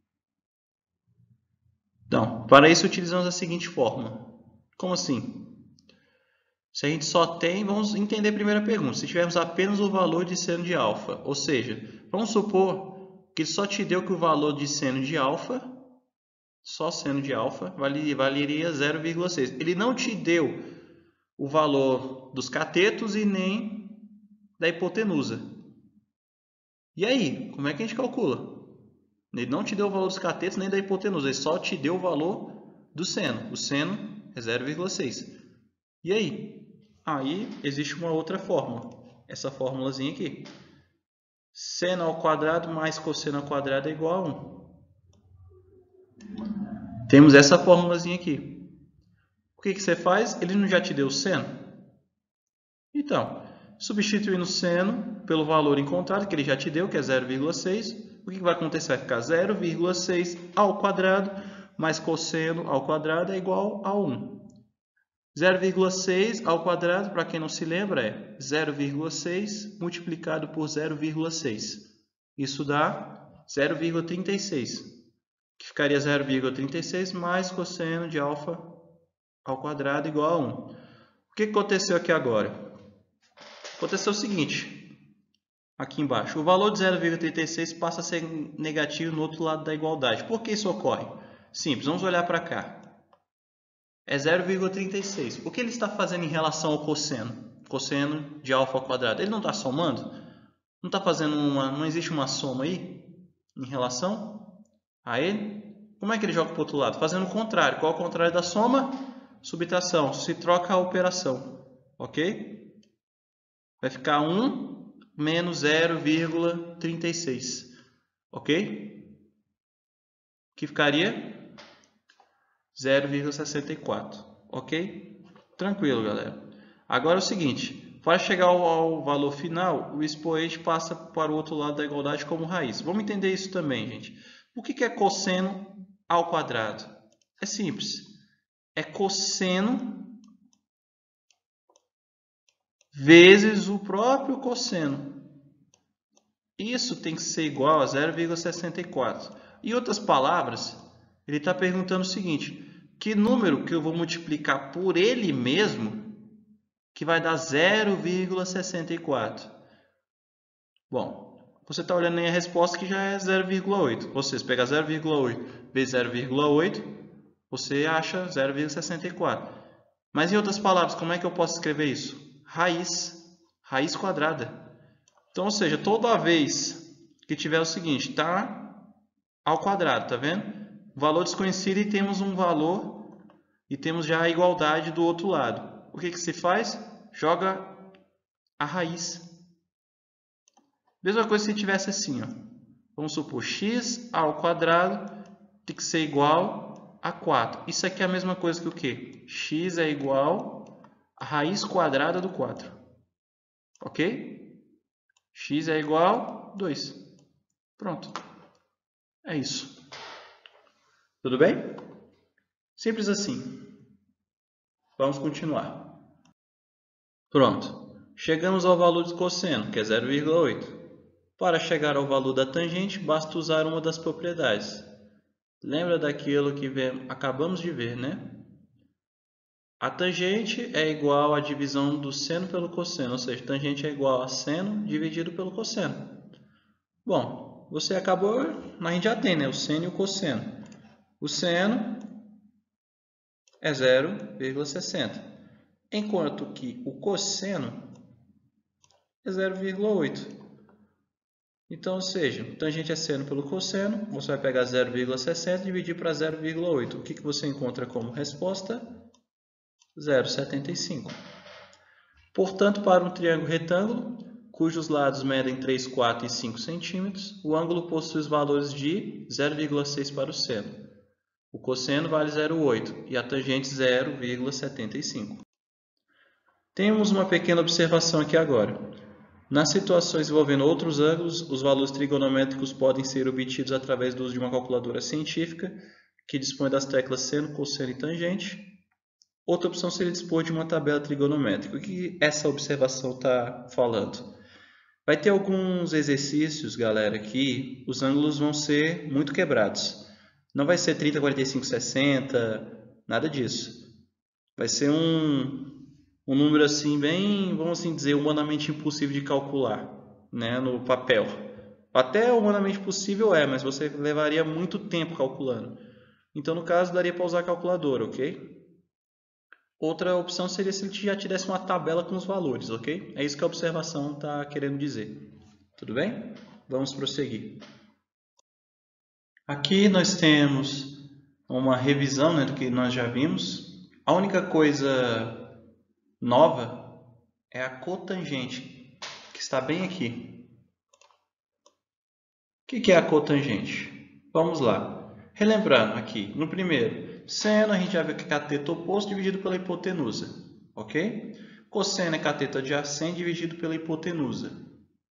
Então, para isso utilizamos a seguinte fórmula. Como assim? Se a gente só tem, vamos entender a primeira pergunta. Se tivermos apenas o valor de seno de alfa, ou seja, vamos supor que só te deu que o valor de seno de alfa só seno de alfa valeria zero vírgula seis. Ele não te deu o valor dos catetos e nem da hipotenusa. E aí, como é que a gente calcula? Ele não te deu o valor dos catetos nem da hipotenusa, ele só te deu o valor do seno. O seno é zero vírgula seis. E aí? Aí existe uma outra fórmula. Essa fórmulazinha aqui. Seno ao quadrado mais cosseno ao quadrado é igual a um. Temos essa fórmulazinha aqui. O que, que você faz? Ele não já te deu o seno? Então, substituindo o seno pelo valor encontrado, que ele já te deu, que é zero vírgula seis, o que, que vai acontecer? Vai ficar zero vírgula seis ao quadrado mais cosseno ao quadrado é igual a um. zero vírgula seis ao quadrado, para quem não se lembra, é zero vírgula seis multiplicado por zero vírgula seis. Isso dá zero vírgula trinta e seis. Que ficaria zero vírgula trinta e seis mais cosseno de alfa ao quadrado igual a um. O que aconteceu aqui agora? Aconteceu o seguinte, aqui embaixo, o valor de zero vírgula trinta e seis passa a ser negativo no outro lado da igualdade. Por que isso ocorre? Simples, vamos olhar para cá. É zero vírgula trinta e seis. O que ele está fazendo em relação ao cosseno? Cosseno de alfa ao quadrado. Ele não está somando? Não está fazendo uma... Não existe uma soma aí? Em relação a ele? Como é que ele joga para o outro lado? Fazendo o contrário. Qual é o contrário da soma? Subtração. Se troca a operação. Ok? Vai ficar um menos zero vírgula trinta e seis. Ok? Que ficaria zero vírgula sessenta e quatro. Ok? Tranquilo, galera. Agora é o seguinte. Para chegar ao, ao valor final, o expoente passa para o outro lado da igualdade como raiz. Vamos entender isso também, gente. O que é cosseno ao quadrado? É simples. É cosseno vezes o próprio cosseno. Isso tem que ser igual a zero vírgula sessenta e quatro. Em outras palavras, ele está perguntando o seguinte. Que número que eu vou multiplicar por ele mesmo que vai dar zero vírgula sessenta e quatro? Bom... Você está olhando aí a resposta que já é zero vírgula oito. Ou seja, se pegar zero vírgula oito vezes zero vírgula oito, você acha zero vírgula sessenta e quatro. Mas em outras palavras, como é que eu posso escrever isso? Raiz. Raiz quadrada. Então, ou seja, toda vez que tiver o seguinte, está ao quadrado, tá vendo? Valor desconhecido e temos um valor e temos já a igualdade do outro lado. O que, que se faz? Joga a raiz. Mesma coisa se tivesse assim, ó. Vamos supor, x ao quadrado tem que ser igual a quatro. Isso aqui é a mesma coisa que o quê? X é igual a raiz quadrada do quatro. Ok? X é igual a dois. Pronto. É isso. Tudo bem? Simples assim. Vamos continuar. Pronto. Chegamos ao valor de cosseno, que é zero vírgula oito. Para chegar ao valor da tangente, basta usar uma das propriedades. Lembra daquilo que acabamos de ver, né? A tangente é igual à divisão do seno pelo cosseno, ou seja, tangente é igual a seno dividido pelo cosseno. Bom, você acabou, a gente já tem, né? O seno e o cosseno. O seno é zero vírgula sessenta, enquanto que o cosseno é zero vírgula oito. Então, ou seja, tangente é seno pelo cosseno, você vai pegar zero vírgula sessenta e dividir para zero vírgula oito. O que, que você encontra como resposta? zero vírgula setenta e cinco. Portanto, para um triângulo retângulo, cujos lados medem três, quatro e cinco centímetros, o ângulo possui os valores de zero vírgula seis para o seno. O cosseno vale zero vírgula oito e a tangente zero vírgula setenta e cinco. Temos uma pequena observação aqui agora. Nas situações envolvendo outros ângulos, os valores trigonométricos podem ser obtidos através do uso de uma calculadora científica que dispõe das teclas seno, cosseno e tangente. Outra opção seria dispor de uma tabela trigonométrica. O que essa observação está falando? Vai ter alguns exercícios, galera, que os ângulos vão ser muito quebrados. Não vai ser trinta, quarenta e cinco, sessenta, nada disso. Vai ser um... um número assim bem, vamos assim dizer, humanamente impossível de calcular, né, no papel. Até humanamente possível é, mas você levaria muito tempo calculando. Então, no caso, daria para usar a calculadora, ok? Outra opção seria se ele já te desse uma tabela com os valores, ok? É isso que a observação está querendo dizer. Tudo bem? Vamos prosseguir. Aqui nós temos uma revisão, né, do que nós já vimos. A única coisa nova é a cotangente, que está bem aqui. O que é a cotangente? Vamos lá. Relembrando aqui, no primeiro, seno a gente já viu que é cateto oposto dividido pela hipotenusa, ok? Cosseno é cateto adjacente dividido pela hipotenusa.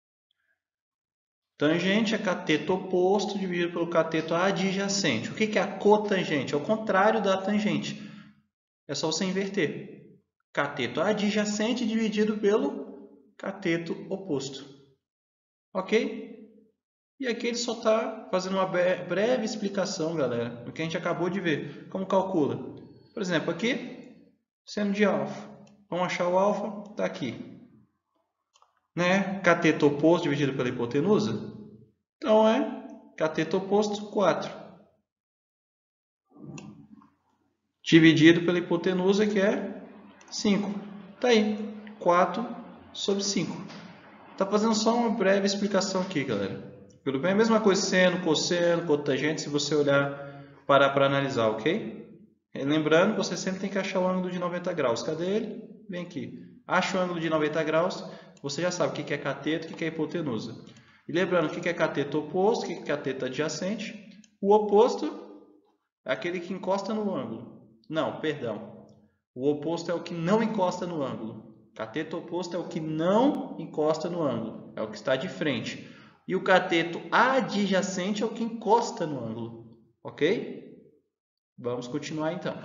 Tangente é cateto oposto dividido pelo cateto adjacente. O que é a cotangente? É o contrário da tangente. É só você inverter. Cateto adjacente dividido pelo cateto oposto. Ok? E aqui ele só está fazendo uma breve explicação, galera, do que a gente acabou de ver. Como calcula? Por exemplo, aqui, seno de alfa. Vamos achar o alfa? Está aqui. Né? Cateto oposto dividido pela hipotenusa? Então é cateto oposto quatro. Dividido pela hipotenusa, que é cinco. Está aí. quatro sobre cinco. Está fazendo só uma breve explicação aqui, galera. Tudo bem? A mesma coisa seno, cosseno, cotangente, se você olhar para para analisar, ok? Lembrando, você sempre tem que achar o ângulo de noventa graus. Cadê ele? Vem aqui. Acha o ângulo de noventa graus, você já sabe o que é cateto e o que é hipotenusa. E lembrando, o que é cateto oposto, o que é cateto adjacente. O oposto é aquele que encosta no ângulo. Não, perdão. O oposto é o que não encosta no ângulo. Cateto oposto é o que não encosta no ângulo. É o que está de frente. E o cateto adjacente é o que encosta no ângulo. Ok? Vamos continuar então.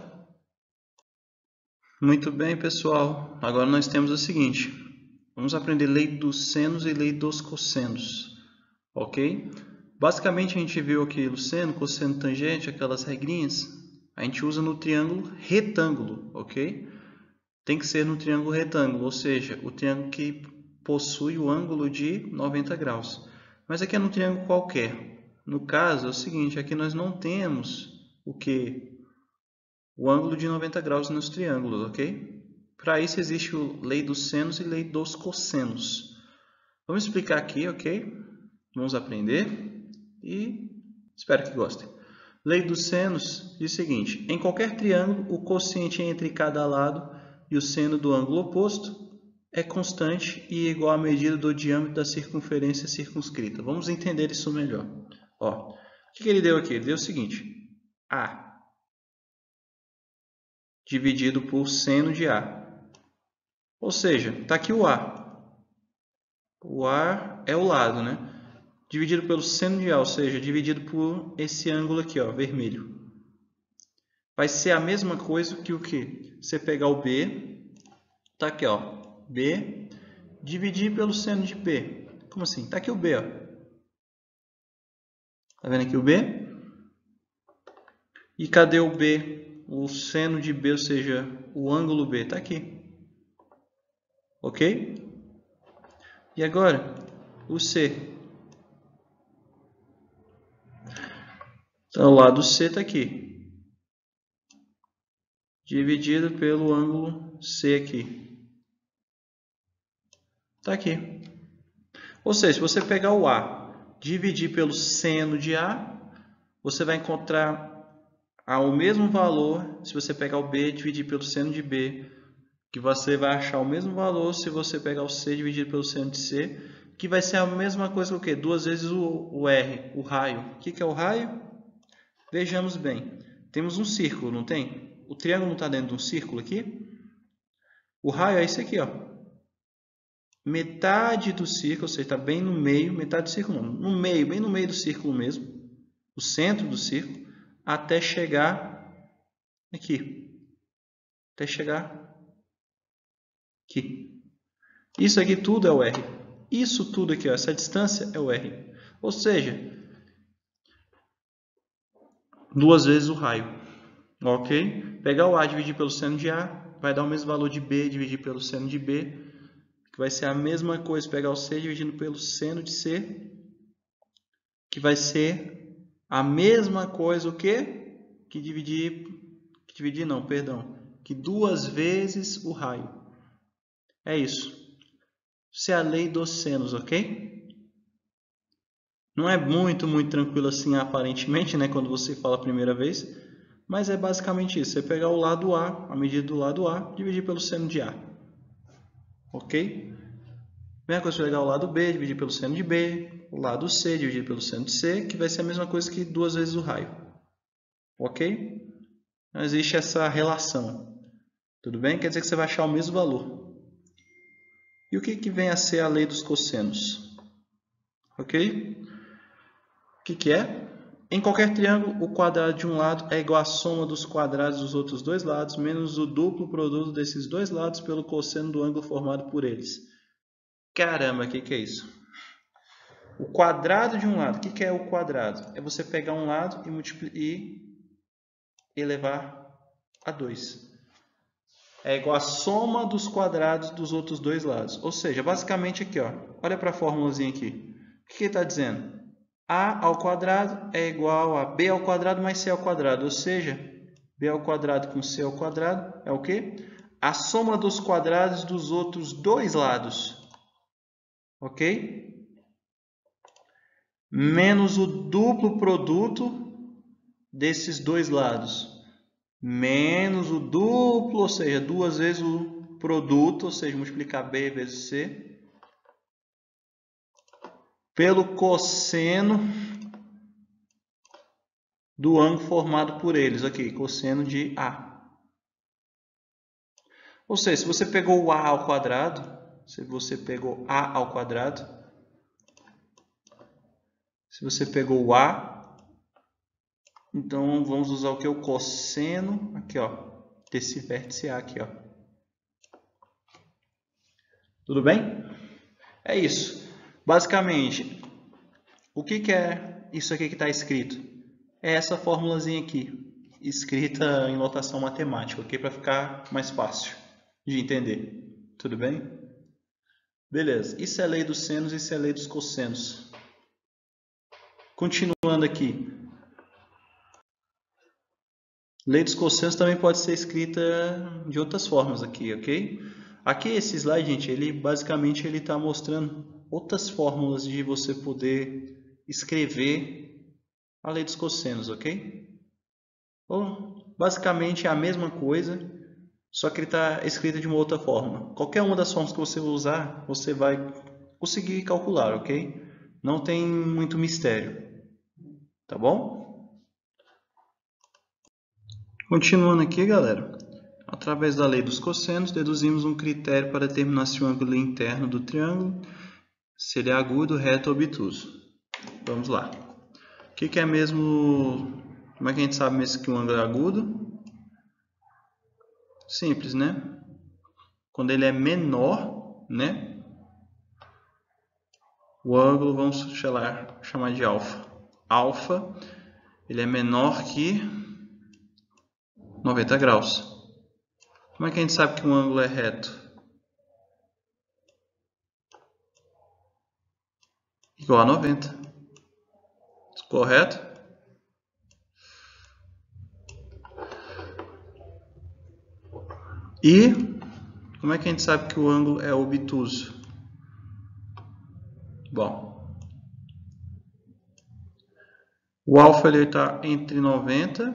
Muito bem, pessoal. Agora nós temos o seguinte. Vamos aprender lei dos senos e lei dos cossenos. Ok? Basicamente a gente viu aqui o seno, cosseno, tangente, aquelas regrinhas. A gente usa no triângulo retângulo, ok? Tem que ser no triângulo retângulo, ou seja, o triângulo que possui o ângulo de noventa graus. Mas aqui é no triângulo qualquer. No caso é o seguinte, aqui nós não temos o que? O ângulo de noventa graus nos triângulos, ok? Para isso existe a lei dos senos e lei dos cossenos. Vamos explicar aqui, ok? Vamos aprender e espero que gostem. Lei dos senos diz o seguinte: em qualquer triângulo, o quociente entre cada lado e o seno do ângulo oposto é constante e igual à medida do diâmetro da circunferência circunscrita. Vamos entender isso melhor. Ó, o que ele deu aqui? Ele deu o seguinte: A dividido por seno de A. Ou seja, está aqui o A. O A é o lado, né? Dividido pelo seno de A, ou seja, dividido por esse ângulo aqui, ó, vermelho. Vai ser a mesma coisa que o que? Você pegar o B, tá aqui, ó, B, dividir pelo seno de P. Como assim? Tá aqui o B, ó. Tá vendo aqui o B? E cadê o B? O seno de B, ou seja, o ângulo B, tá aqui. Ok? E agora, o C. Então, o lado C está aqui, dividido pelo ângulo C aqui. Está aqui. Ou seja, se você pegar o A, dividir pelo seno de A, você vai encontrar o mesmo valor se você pegar o B e dividir pelo seno de B, que você vai achar o mesmo valor se você pegar o C dividido pelo seno de C, que vai ser a mesma coisa que o quê? Duas vezes o, o R, o raio. O que, que é o raio? Vejamos bem. Temos um círculo, não tem? O triângulo não está dentro de um círculo aqui? O raio é esse aqui, ó. Metade do círculo, ou seja, está bem no meio, metade do círculo não, no meio, bem no meio do círculo mesmo, o centro do círculo, até chegar aqui. Até chegar aqui. Isso aqui tudo é o R. Isso tudo aqui, ó, essa distância é o R. Ou seja, duas vezes o raio. Ok? Pegar o A e dividir pelo seno de A, vai dar o mesmo valor de B dividir pelo seno de B, que vai ser a mesma coisa pegar o C dividindo pelo seno de C, que vai ser a mesma coisa o quê? que dividir, que dividir não, perdão, que duas vezes o raio. É isso. Isso é a lei dos senos, ok? Não é muito, muito tranquilo assim aparentemente, né, quando você fala a primeira vez, mas é basicamente isso. Você pegar o lado A, a medida do lado A, dividir pelo seno de A. Ok? Mesma coisa, você pegar o lado B, dividir pelo seno de B, o lado C, dividir pelo seno de C, que vai ser a mesma coisa que duas vezes o raio. Ok? Não existe essa relação. Tudo bem? Quer dizer que você vai achar o mesmo valor. E o que, que vem a ser a lei dos cossenos? Ok? O que, que é? Em qualquer triângulo, o quadrado de um lado é igual à soma dos quadrados dos outros dois lados, menos o duplo produto desses dois lados pelo cosseno do ângulo formado por eles. Caramba, o que, que é isso? O quadrado de um lado, o que, que é o quadrado? É você pegar um lado e, multiplicar, e elevar a dois. É igual à soma dos quadrados dos outros dois lados. Ou seja, basicamente aqui, ó, olha para a formulazinha aqui. O que, que ele está dizendo? A ao quadrado é igual a B ao quadrado mais C ao quadrado. Ou seja, B ao quadrado com C ao quadrado é o quê? A soma dos quadrados dos outros dois lados. Ok? Menos o duplo produto desses dois lados. Menos o duplo, ou seja, duas vezes o produto, ou seja, multiplicar B vezes C, pelo cosseno do ângulo formado por eles. Aqui, cosseno de A. Ou seja, se você pegou o A ao quadrado, se você pegou A ao quadrado, se você pegou o A, então vamos usar o que? O cosseno, aqui ó, desse vértice A aqui ó. Tudo bem? É isso. Basicamente, o que, que é isso aqui que está escrito? É essa formulazinha aqui, escrita em notação matemática, ok? Para ficar mais fácil de entender. Tudo bem? Beleza. Isso é lei dos senos, isso é lei dos cossenos. Continuando aqui. Lei dos cossenos também pode ser escrita de outras formas aqui, ok? Aqui esse slide, gente, ele basicamente ele está mostrando outras fórmulas de você poder escrever a lei dos cossenos, ok? Bom, basicamente é a mesma coisa, só que ele está escrito de uma outra forma. Qualquer uma das formas que você usar, você vai conseguir calcular, ok? Não tem muito mistério, tá bom? Continuando aqui, galera. Através da lei dos cossenos, deduzimos um critério para determinar se o ângulo interno do triângulo se ele é agudo, reto ou obtuso. Vamos lá. O que, que é mesmo... Como é que a gente sabe mesmo que um ângulo é agudo? Simples, né? Quando ele é menor, né? O ângulo, vamos chamar, chamar de alfa. Alfa, ele é menor que noventa graus. Como é que a gente sabe que um ângulo é reto? Igual a noventa. Correto? E como é que a gente sabe que o ângulo é obtuso? Bom, o alfa está entre noventa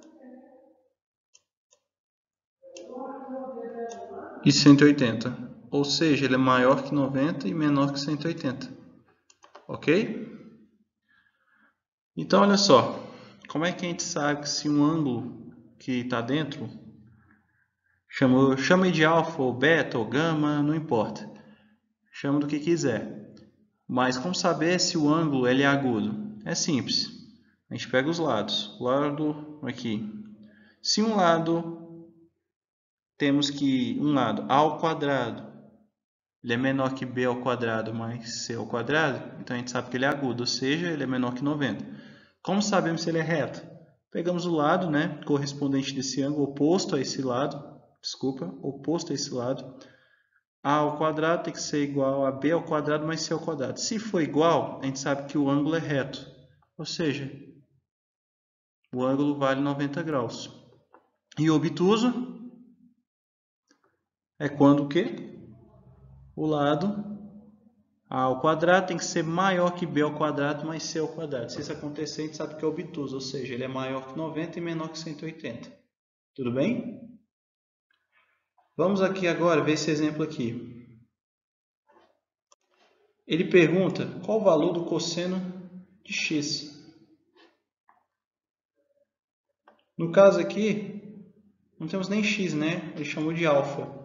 e cento e oitenta, ou seja, ele é maior que noventa e menor que cento e oitenta, ok? Então, olha só, como é que a gente sabe que se um ângulo que está dentro, chama, chama de alfa ou beta ou gama, não importa, chama do que quiser, mas como saber se o ângulo ele é agudo? É simples, a gente pega os lados, o lado aqui, se um lado temos que um lado A ao quadrado ele é menor que B ao quadrado mais C ao quadrado, então a gente sabe que ele é agudo, ou seja, ele é menor que noventa. Como sabemos se ele é reto? Pegamos o lado, né, correspondente desse ângulo, oposto a esse lado, desculpa, oposto a esse lado. A ao quadrado tem que ser igual a B ao quadrado mais C ao quadrado. Se for igual, a gente sabe que o ângulo é reto, ou seja, o ângulo vale noventa graus. E obtuso é quando o quê? O lado A ao quadrado tem que ser maior que B ao quadrado mais C ao quadrado. Se isso acontecer, a gente sabe que é obtuso, ou seja, ele é maior que noventa e menor que cento e oitenta. Tudo bem? Vamos aqui agora ver esse exemplo aqui. Ele pergunta qual o valor do cosseno de x. No caso aqui, não temos nem x, né? Ele chamou de alfa.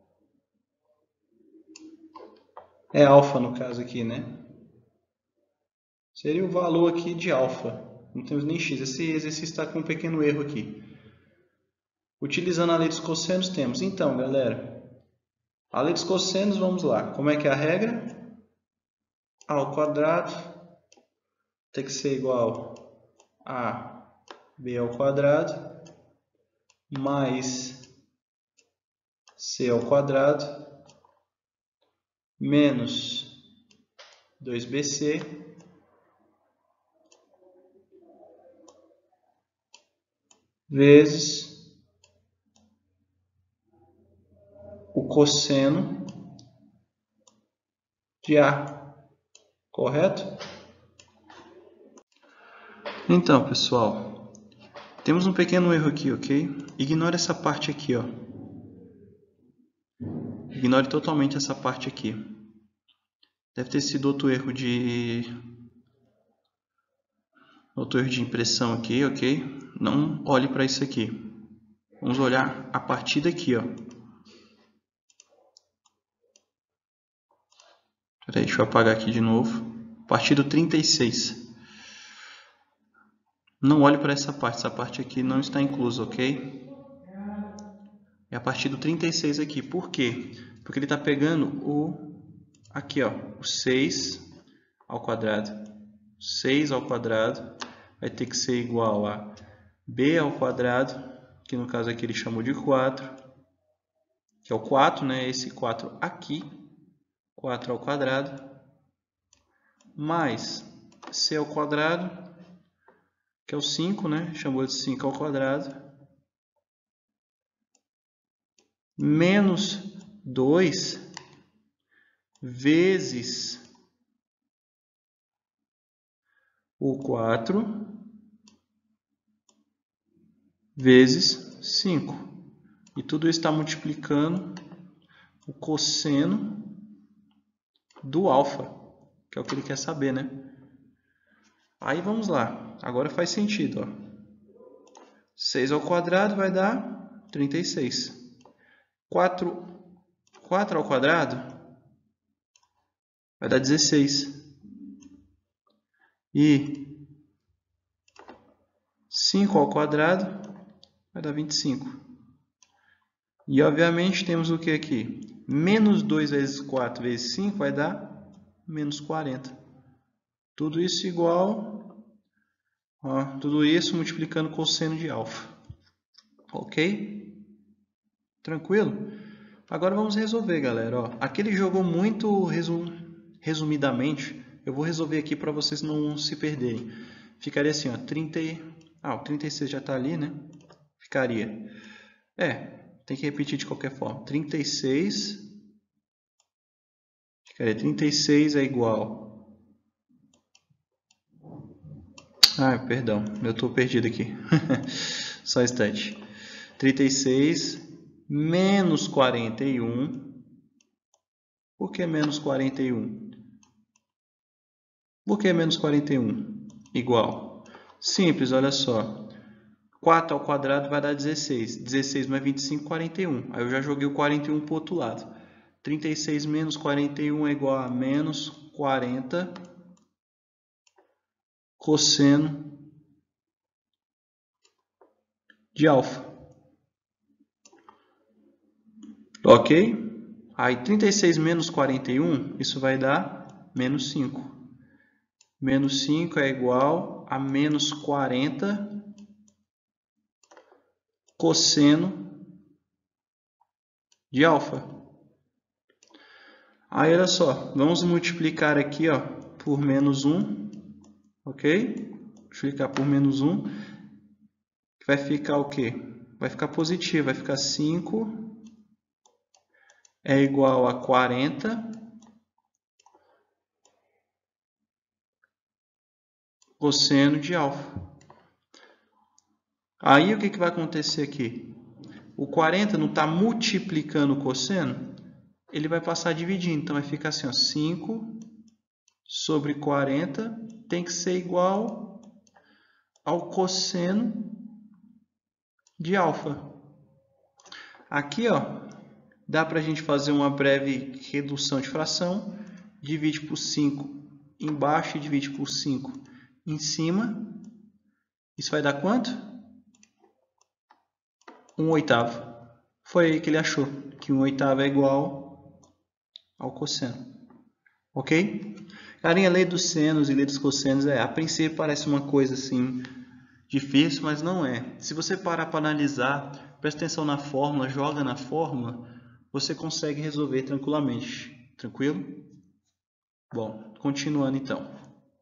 É alfa no caso aqui, né? Seria o valor aqui de alfa. Não temos nem x. Esse exercício está com um pequeno erro aqui. Utilizando a lei dos cossenos, temos. Então, galera, a lei dos cossenos, vamos lá. Como é que é a regra? A ao quadrado tem que ser igual a b ao quadrado mais c ao quadrado menos dois b c vezes o cosseno de A, correto? Então, pessoal, temos um pequeno erro aqui, ok? Ignore essa parte aqui, ó. Ignore totalmente essa parte aqui. Deve ter sido outro erro de outro erro de impressão aqui, ok? Não olhe para isso aqui. Vamos olhar a partir daqui, ó. Peraí, deixa eu apagar aqui de novo. A partir do trinta e seis. Não olhe para essa parte. Essa parte aqui não está inclusa, ok? É a partir do trinta e seis aqui. Por quê? Porque ele está pegando o... Aqui, ó. O seis ao quadrado. seis ao quadrado vai ter que ser igual a b ao quadrado, que no caso aqui ele chamou de quatro, que é o quatro, né? Esse quatro aqui, quatro ao quadrado, mais c ao quadrado, que é o cinco, né? Chamou de cinco ao quadrado, menos dois vezes o quatro vezes cinco. E tudo isso está multiplicando o cosseno do alfa, que é o que ele quer saber, né? Aí vamos lá. Agora faz sentido, ó. seis ao quadrado vai dar trinta e seis. quatro, quatro ao quadrado vai dar dezesseis. E cinco ao quadrado vai dar vinte e cinco. E, obviamente, temos o que aqui? Menos dois vezes quatro vezes cinco vai dar menos quarenta. Tudo isso igual, ó, tudo isso multiplicando o cosseno de alfa. Ok? Tranquilo? Agora vamos resolver, galera. Ó, aqui ele jogou muito resum, resumidamente. Eu vou resolver aqui para vocês não se perderem. Ficaria assim, ó, trinta e... Ah, o trinta e seis já está ali, né? Ficaria... É... Tem que repetir de qualquer forma. trinta e seis. trinta e seis é igual. Ah, perdão. Eu estou perdido aqui. Só um instante. trinta e seis menos quarenta e um. Por que menos quarenta e um? Por que menos quarenta e um? Igual. Simples, olha só. quatro ao quadrado vai dar dezesseis. dezesseis mais vinte e cinco, quarenta e um. Aí eu já joguei o quarenta e um para o outro lado. trinta e seis menos quarenta e um é igual a menos quarenta cosseno de alfa. Ok? Aí trinta e seis menos quarenta e um, isso vai dar menos cinco. Menos cinco é igual a menos quarenta cosseno de alfa. Aí, olha só, vamos multiplicar aqui, ó, por menos um, ok? Multiplicar por menos um. que vai ficar o quê? Vai ficar positivo, vai ficar cinco é igual a quarenta cosseno de alfa. Aí o que, que vai acontecer aqui? O quarenta não está multiplicando o cosseno, ele vai passar dividindo. Então vai ficar assim, ó, cinco sobre quarenta tem que ser igual ao cosseno de alfa. Aqui, ó, dá para a gente fazer uma breve redução de fração. Divide por cinco embaixo e divide por cinco em cima. Isso vai dar quanto? um oitavo. Foi aí que ele achou que um oitavo é igual ao cosseno. Ok? Carinha, lei dos senos e lei dos cossenos, é, a princípio parece uma coisa assim difícil, mas não é. Se você parar para analisar, presta atenção na fórmula, joga na fórmula, você consegue resolver tranquilamente. Tranquilo? Bom, continuando então.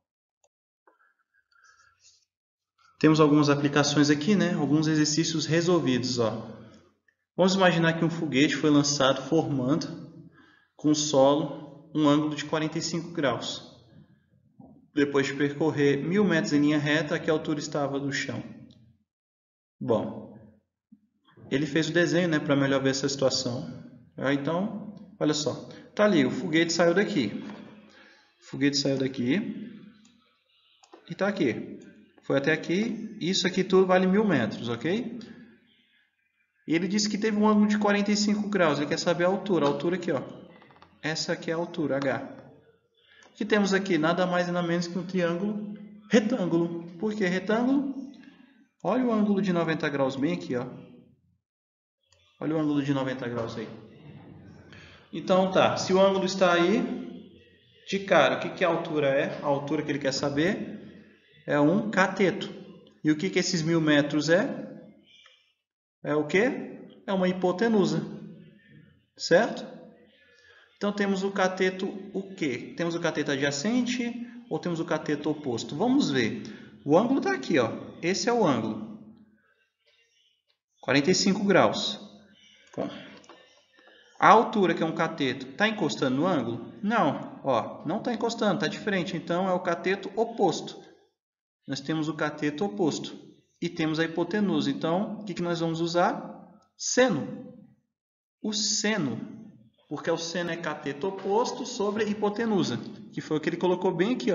Temos algumas aplicações aqui, né? Alguns exercícios resolvidos, ó. Vamos imaginar que um foguete foi lançado formando com o solo um ângulo de quarenta e cinco graus. Depois de percorrer mil metros em linha reta, a que altura estava do chão? Bom, ele fez o desenho, né, para melhor ver essa situação. Então, olha só. Tá ali, o foguete saiu daqui. O foguete saiu daqui e tá aqui. Foi até aqui. Isso aqui tudo vale mil metros, ok? E ele disse que teve um ângulo de quarenta e cinco graus. Ele quer saber a altura. A altura aqui, ó. Essa aqui é a altura, H. O que temos aqui? Nada mais e nada menos que um triângulo retângulo. Por que retângulo? Olha o ângulo de noventa graus bem aqui, ó. Olha o ângulo de noventa graus aí. Então, tá. Se o ângulo está aí, de cara, o que, que a altura é? A altura que ele quer saber é um cateto. E o que, que esses mil metros é? É o quê? É uma hipotenusa. Certo? Então, temos o cateto o quê? Temos o cateto adjacente ou temos o cateto oposto? Vamos ver. O ângulo está aqui, ó. Esse é o ângulo. quarenta e cinco graus. Bom. A altura, que é um cateto, está encostando no ângulo? Não. Ó, não está encostando, está diferente. Então, é o cateto oposto. Nós temos o cateto oposto. E temos a hipotenusa. Então, o que, que nós vamos usar? Seno. O seno. Porque o seno é cateto oposto sobre hipotenusa. Que foi o que ele colocou bem aqui, ó.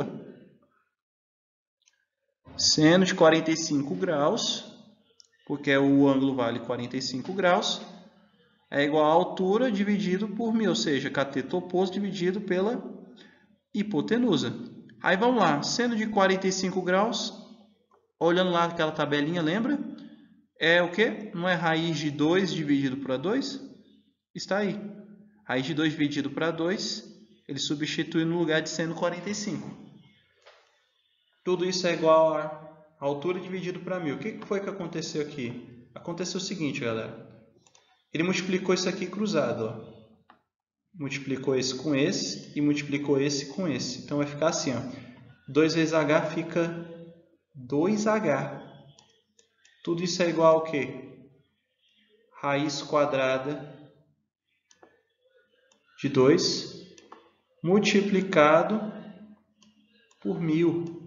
Seno de quarenta e cinco graus, porque o ângulo vale quarenta e cinco graus, é igual a altura dividido por mil, ou seja, cateto oposto dividido pela hipotenusa. Aí vamos lá, seno de quarenta e cinco graus, olhando lá aquela tabelinha, lembra? É o quê? Não é raiz de dois dividido por dois? Está aí. Raiz de dois dividido por dois, ele substitui no lugar de seno quarenta e cinco. Tudo isso é igual a altura dividido por mil. O que foi que aconteceu aqui? Aconteceu o seguinte, galera. Ele multiplicou isso aqui cruzado, ó. Multiplicou esse com esse e multiplicou esse com esse. Então, vai ficar assim, ó. dois vezes H fica dois H. Tudo isso é igual ao quê? Raiz quadrada de dois multiplicado por mil.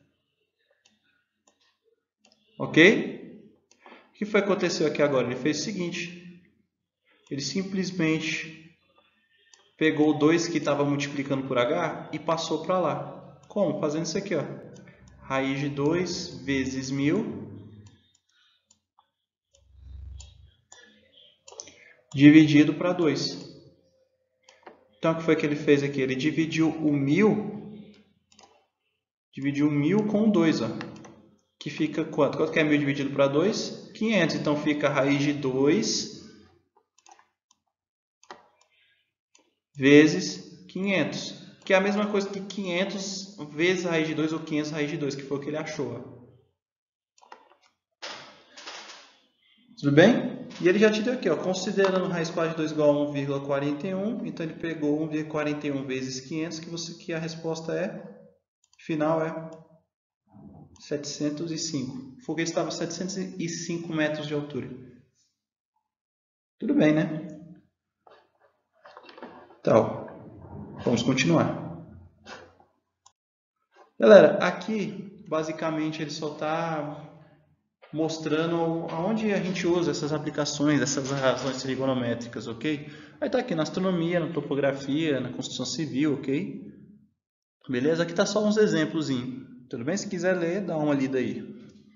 Ok? O que foi que aconteceu aqui agora? Ele fez o seguinte. Ele simplesmente pegou o dois que estava multiplicando por H e passou para lá. Como? Fazendo isso aqui, ó. Raiz de dois vezes mil dividido para dois. Então, o que foi que ele fez aqui? Ele dividiu o mil, dividiu mil com dois, ó. Que fica quanto? Quanto que é mil dividido para dois? quinhentos. Então, fica a raiz de dois vezes quinhentos. Que é a mesma coisa que quinhentos vezes a raiz de dois ou quinhentos raiz de dois, que foi o que ele achou. Ó. Tudo bem? E ele já te deu aqui, ó, considerando raiz quadrada de dois igual a um vírgula quarenta e um. Então, ele pegou um vírgula quarenta e um vezes quinhentos, que, você, que a resposta é, final é setecentos e cinco. O foguete estava a setecentos e cinco metros de altura. Tudo bem, né? Então, vamos continuar. Galera, aqui, basicamente, ele só está mostrando aonde a gente usa essas aplicações, essas razões trigonométricas, ok? Aí tá aqui na astronomia, na topografia, na construção civil, ok? Beleza? Aqui tá só uns exemplos. Tudo bem? Se quiser ler, dá uma lida aí.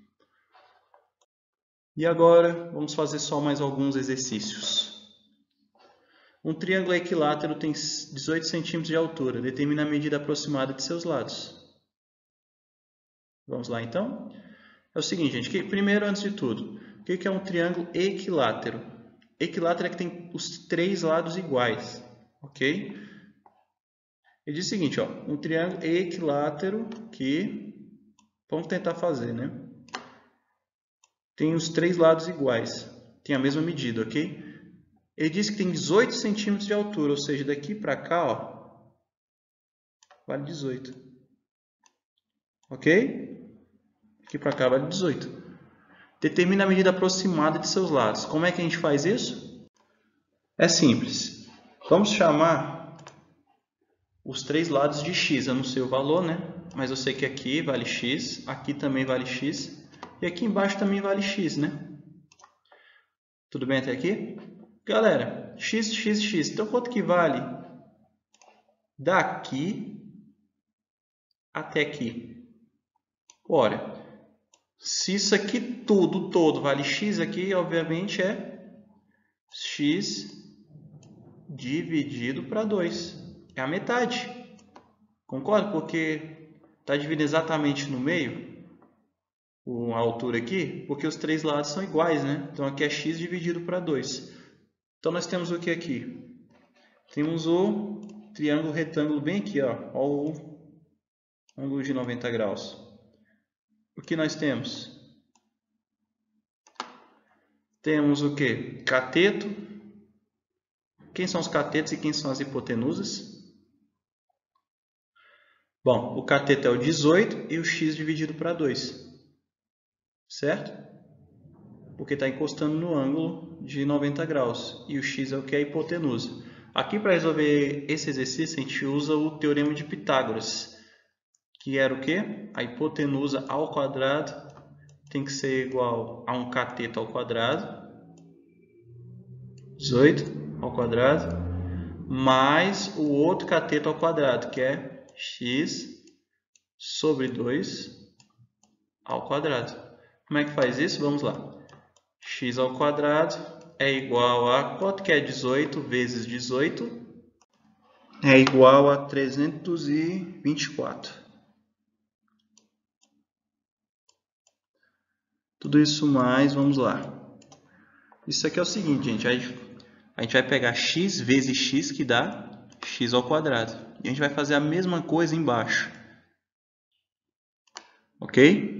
E agora, vamos fazer só mais alguns exercícios. Um triângulo equilátero tem dezoito centímetros de altura. Determina a medida aproximada de seus lados. Vamos lá, então? É o seguinte, gente. Que, primeiro, antes de tudo, o que é um triângulo equilátero? Equilátero é que tem os três lados iguais, ok? Ele diz o seguinte, ó, um triângulo equilátero que... Vamos tentar fazer, né? Tem os três lados iguais, tem a mesma medida, ok? Ele diz que tem dezoito centímetros de altura, ou seja, daqui para cá, ó, vale dezoito. Ok? Aqui para cá vale dezoito. Determina a medida aproximada de seus lados. Como é que a gente faz isso? É simples. Vamos chamar os três lados de x. Eu não sei o valor, né? Mas eu sei que aqui vale x, aqui também vale x, e aqui embaixo também vale x, né? Tudo bem até aqui? Galera, x, x, x. Então, quanto que vale daqui até aqui? Ora, se isso aqui tudo, todo, vale x, aqui, obviamente, é x dividido para dois. É a metade. Concorda? Porque está dividido exatamente no meio, a altura aqui, porque os três lados são iguais, né? Então, aqui é x dividido para dois. Então, nós temos o que aqui? Temos o triângulo retângulo bem aqui, ó. Olha o ângulo de noventa graus. O que nós temos? Temos o que? Cateto. Quem são os catetos e quem são as hipotenusas? Bom, o cateto é o dezoito e o x dividido para dois. Certo? Porque está encostando no ângulo de noventa graus. E o x é o que é a hipotenusa. Aqui, para resolver esse exercício, a gente usa o teorema de Pitágoras. Que era o quê? A hipotenusa ao quadrado tem que ser igual a um cateto ao quadrado. dezoito ao quadrado. Mais o outro cateto ao quadrado, que é x sobre dois ao quadrado. Como é que faz isso? Vamos lá. X ao quadrado é igual a... Quanto que é dezoito vezes dezoito? É igual a trezentos e vinte e quatro. Tudo isso mais, vamos lá. Isso aqui é o seguinte, gente. A gente vai pegar x vezes x, que dá x ao quadrado. E a gente vai fazer a mesma coisa embaixo. Ok?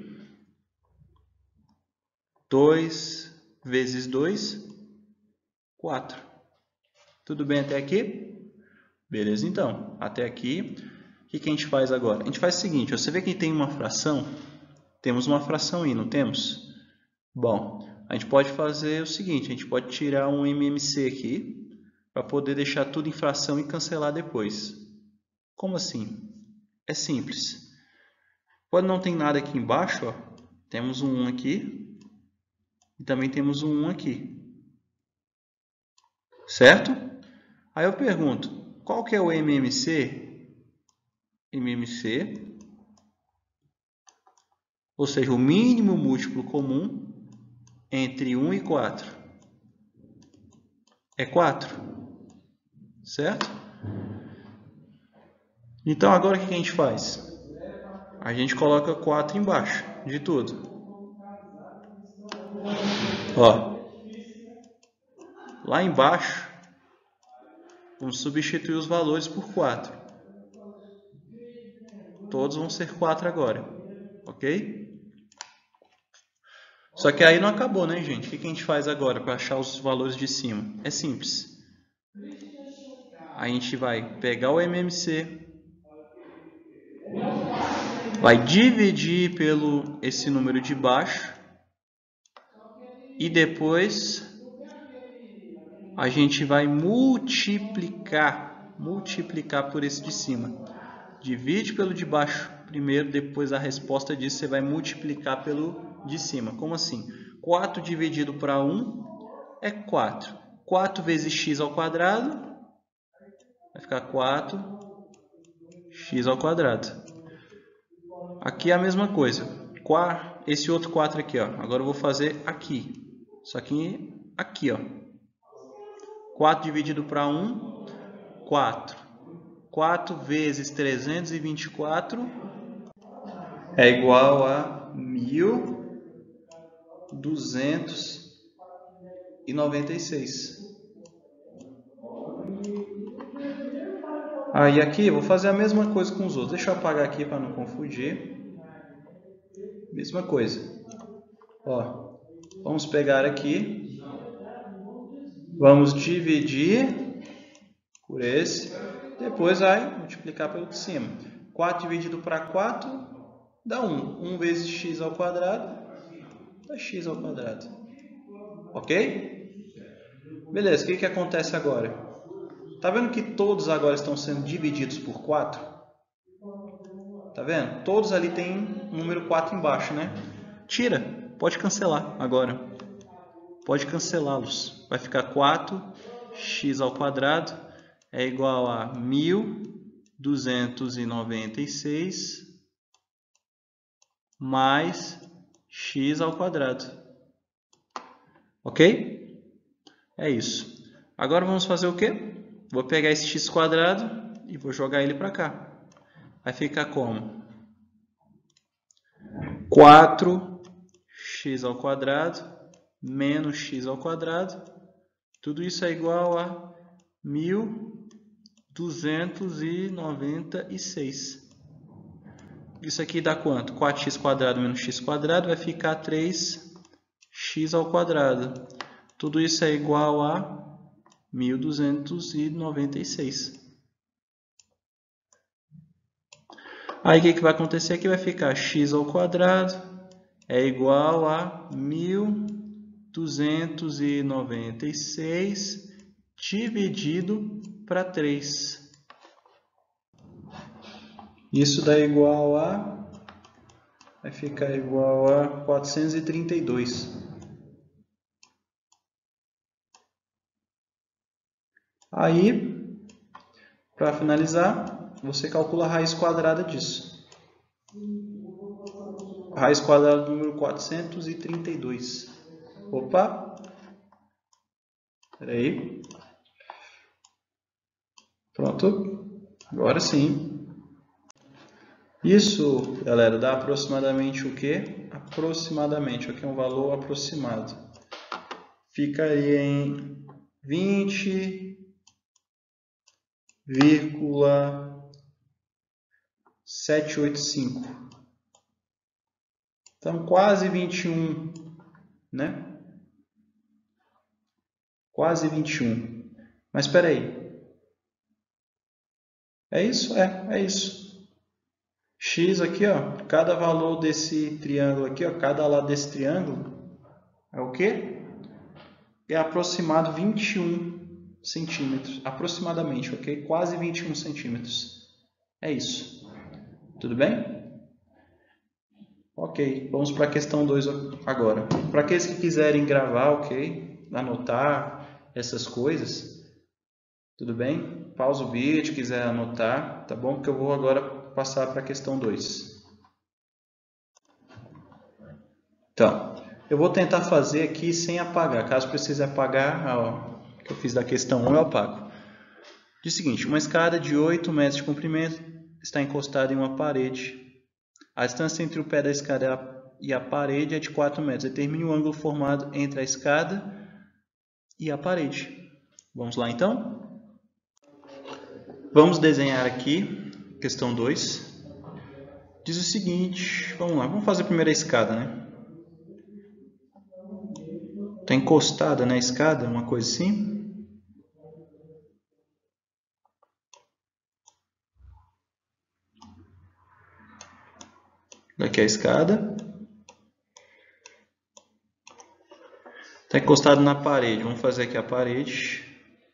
dois vezes dois, quatro. Tudo bem até aqui? Beleza, então. Até aqui. O que, que a gente faz agora? A gente faz o seguinte. Você vê que tem uma fração? Temos uma fração aí, não temos? Bom, a gente pode fazer o seguinte. A gente pode tirar um M M C aqui, para poder deixar tudo em fração e cancelar depois. Como assim? É simples. Quando não tem nada aqui embaixo, ó, temos um um aqui. E também temos um um aqui. Certo? Aí eu pergunto, qual que é o M M C? M M C, ou seja, o mínimo múltiplo comum entre um e quatro. É quatro. Certo? Então, agora o que a gente faz? A gente coloca quatro embaixo de tudo. Ó, lá embaixo, vamos substituir os valores por quatro. Todos vão ser quatro agora, ok? Só que aí não acabou, né, gente? O que a gente faz agora para achar os valores de cima? É simples. A gente vai pegar o M M C, vai dividir pelo esse número de baixo e depois a gente vai multiplicar, multiplicar por esse de cima. Divide pelo de baixo primeiro, depois a resposta disso você vai multiplicar pelo de cima. Como assim? quatro dividido para um é quatro. quatro vezes x ao quadrado vai ficar quatro x ao quadrado. Aqui é a mesma coisa. Esse outro quatro aqui, ó. Agora eu vou fazer aqui. Só que aqui, ó. quatro dividido para um, quatro. quatro vezes trezentos e vinte e quatro é igual a mil duzentos e noventa e seis. Aí aqui eu vou fazer a mesma coisa com os outros. Deixa eu apagar aqui para não confundir. Mesma coisa. Ó, vamos pegar aqui. Vamos dividir por esse. Depois vai multiplicar pelo de cima. quatro dividido para quatro dá um. um vezes x ao quadrado dá x ao quadrado. Ok? Beleza, o que, que acontece agora? Tá vendo que todos agora estão sendo divididos por quatro? Tá vendo? Todos ali tem um número quatro embaixo, né? Tira, pode cancelar agora. Pode cancelá-los. Vai ficar quatro x ao quadrado é igual a mil duzentos e noventa e seis mais x ao quadrado. Ok? É isso. Agora vamos fazer o quê? Vou pegar esse x quadrado e vou jogar ele para cá. Vai ficar como? quatro x ao quadrado menos x ao quadrado. Tudo isso é igual a mil duzentos e noventa e seis. Isso aqui dá quanto? quatro x quadrado menos x quadrado vai ficar três x ao quadrado. Tudo isso é igual a mil duzentos e noventa e seis. Aí o que, que vai acontecer aqui? Vai ficar x ao quadrado é igual a mil duzentos e noventa e seis dividido para três. Isso dá igual a... vai ficar igual a quatrocentos e trinta e dois. Aí, para finalizar, você calcula a raiz quadrada disso. A raiz quadrada do número quatrocentos e trinta e dois. Opa! Espera aí. Pronto. Agora sim. Isso, galera, dá aproximadamente o quê? Aproximadamente. Aqui é um valor aproximado. Ficaria em vinte vírgula setecentos e oitenta e cinco. Então, quase vinte e um, né? Quase vinte e um. Mas espera aí. É isso? É, é isso. X aqui, ó, cada valor desse triângulo aqui, ó, cada lado desse triângulo é o quê? É aproximado vinte e um centímetros, aproximadamente, ok? Quase vinte e um centímetros. É isso. Tudo bem? Ok, vamos para a questão dois agora. Para aqueles que quiserem gravar, ok? Anotar essas coisas, tudo bem? Pausa o vídeo, quiser anotar, tá bom? Porque eu vou agora passar para a questão dois. Então, eu vou tentar fazer aqui sem apagar. Caso precise apagar, ó, que eu fiz da questão um, eu apago. Diz o seguinte, uma escada de oito metros de comprimento está encostada em uma parede. A distância entre o pé da escada e a parede é de quatro metros. Determine o ângulo formado entre a escada e a parede. Vamos lá, então? Vamos desenhar aqui, questão dois. Diz o seguinte, vamos lá, vamos fazer primeiro a escada, né? Está encostada na escada, uma coisa assim. Daqui a escada. Está encostado na parede. Vamos fazer aqui a parede.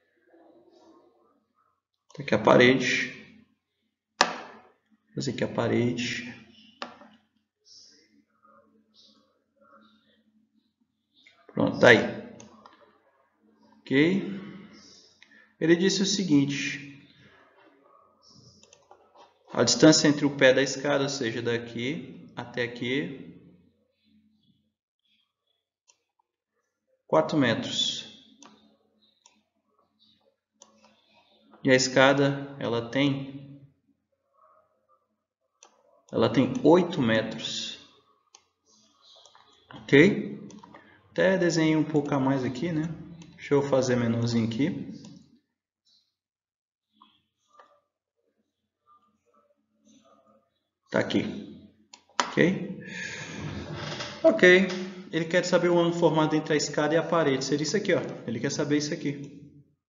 Aqui a parede. Vou fazer aqui a parede. Pronto, tá aí. Ok? Ele disse o seguinte: a distância entre o pé da escada, ou seja, daqui até aqui, quatro metros. E a escada, ela tem, ela tem oito metros. Ok? Até desenhei um pouco a mais aqui, né? Deixa eu fazer menorzinho aqui. Tá aqui. Ok? Ok. Ele quer saber o ângulo formado entre a escada e a parede. Seria isso aqui, ó. Ele quer saber isso aqui.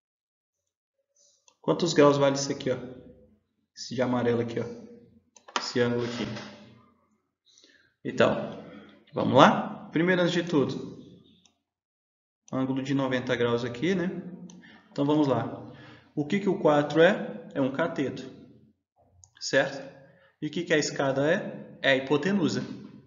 Quantos graus vale isso aqui, ó? Esse de amarelo aqui, ó. Esse ângulo aqui. Então, vamos lá? Primeiro, antes de tudo, ângulo de noventa graus aqui, né? Então, vamos lá. O que, que o quatro é? É um cateto. Certo? E o que, que a escada é? É a hipotenusa.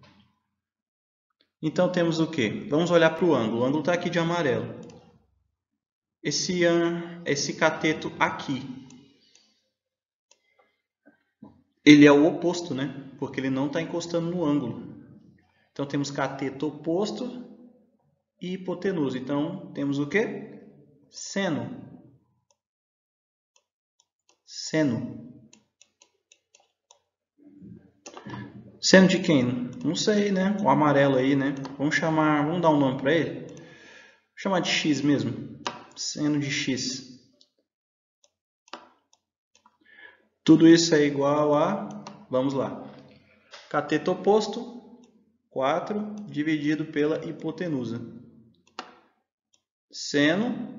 Então, temos o quê? Vamos olhar para o ângulo. O ângulo está aqui de amarelo. Esse, esse cateto aqui, ele é o oposto, né? Porque ele não está encostando no ângulo. Então, temos cateto oposto e hipotenusa. Então, temos o quê? Seno. Seno. Seno de quem? Não sei, né? O amarelo aí, né? Vamos chamar, vamos dar um nome para ele? Vou chamar de X mesmo. Seno de X. Tudo isso é igual a, vamos lá, cateto oposto, quatro, dividido pela hipotenusa. Seno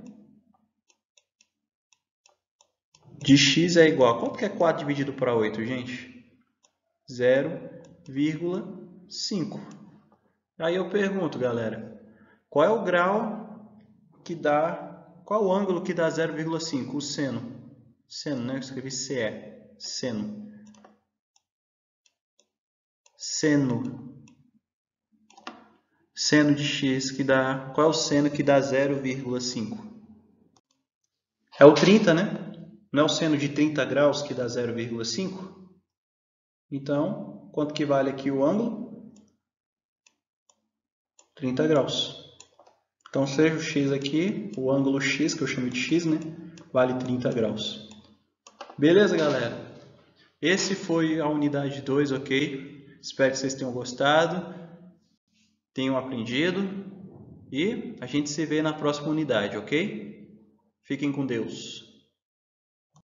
de X é igual a, quanto que é quatro dividido por oito, gente? zero vírgula cinco. Aí eu pergunto, galera, qual é o grau que dá, qual é o ângulo que dá zero vírgula cinco? O seno. Seno, né? Eu escrevi C E. Seno. Seno. Seno de X que dá, qual é o seno que dá zero vírgula cinco? É o trinta, né? Não é o seno de trinta graus que dá zero vírgula cinco? Então, quanto que vale aqui o ângulo? trinta graus. Então, seja o X aqui, o ângulo X, que eu chamo de X, né? Vale trinta graus. Beleza, galera? Esse foi a unidade dois, ok? Espero que vocês tenham gostado, tenham aprendido e a gente se vê na próxima unidade, ok? Fiquem com Deus.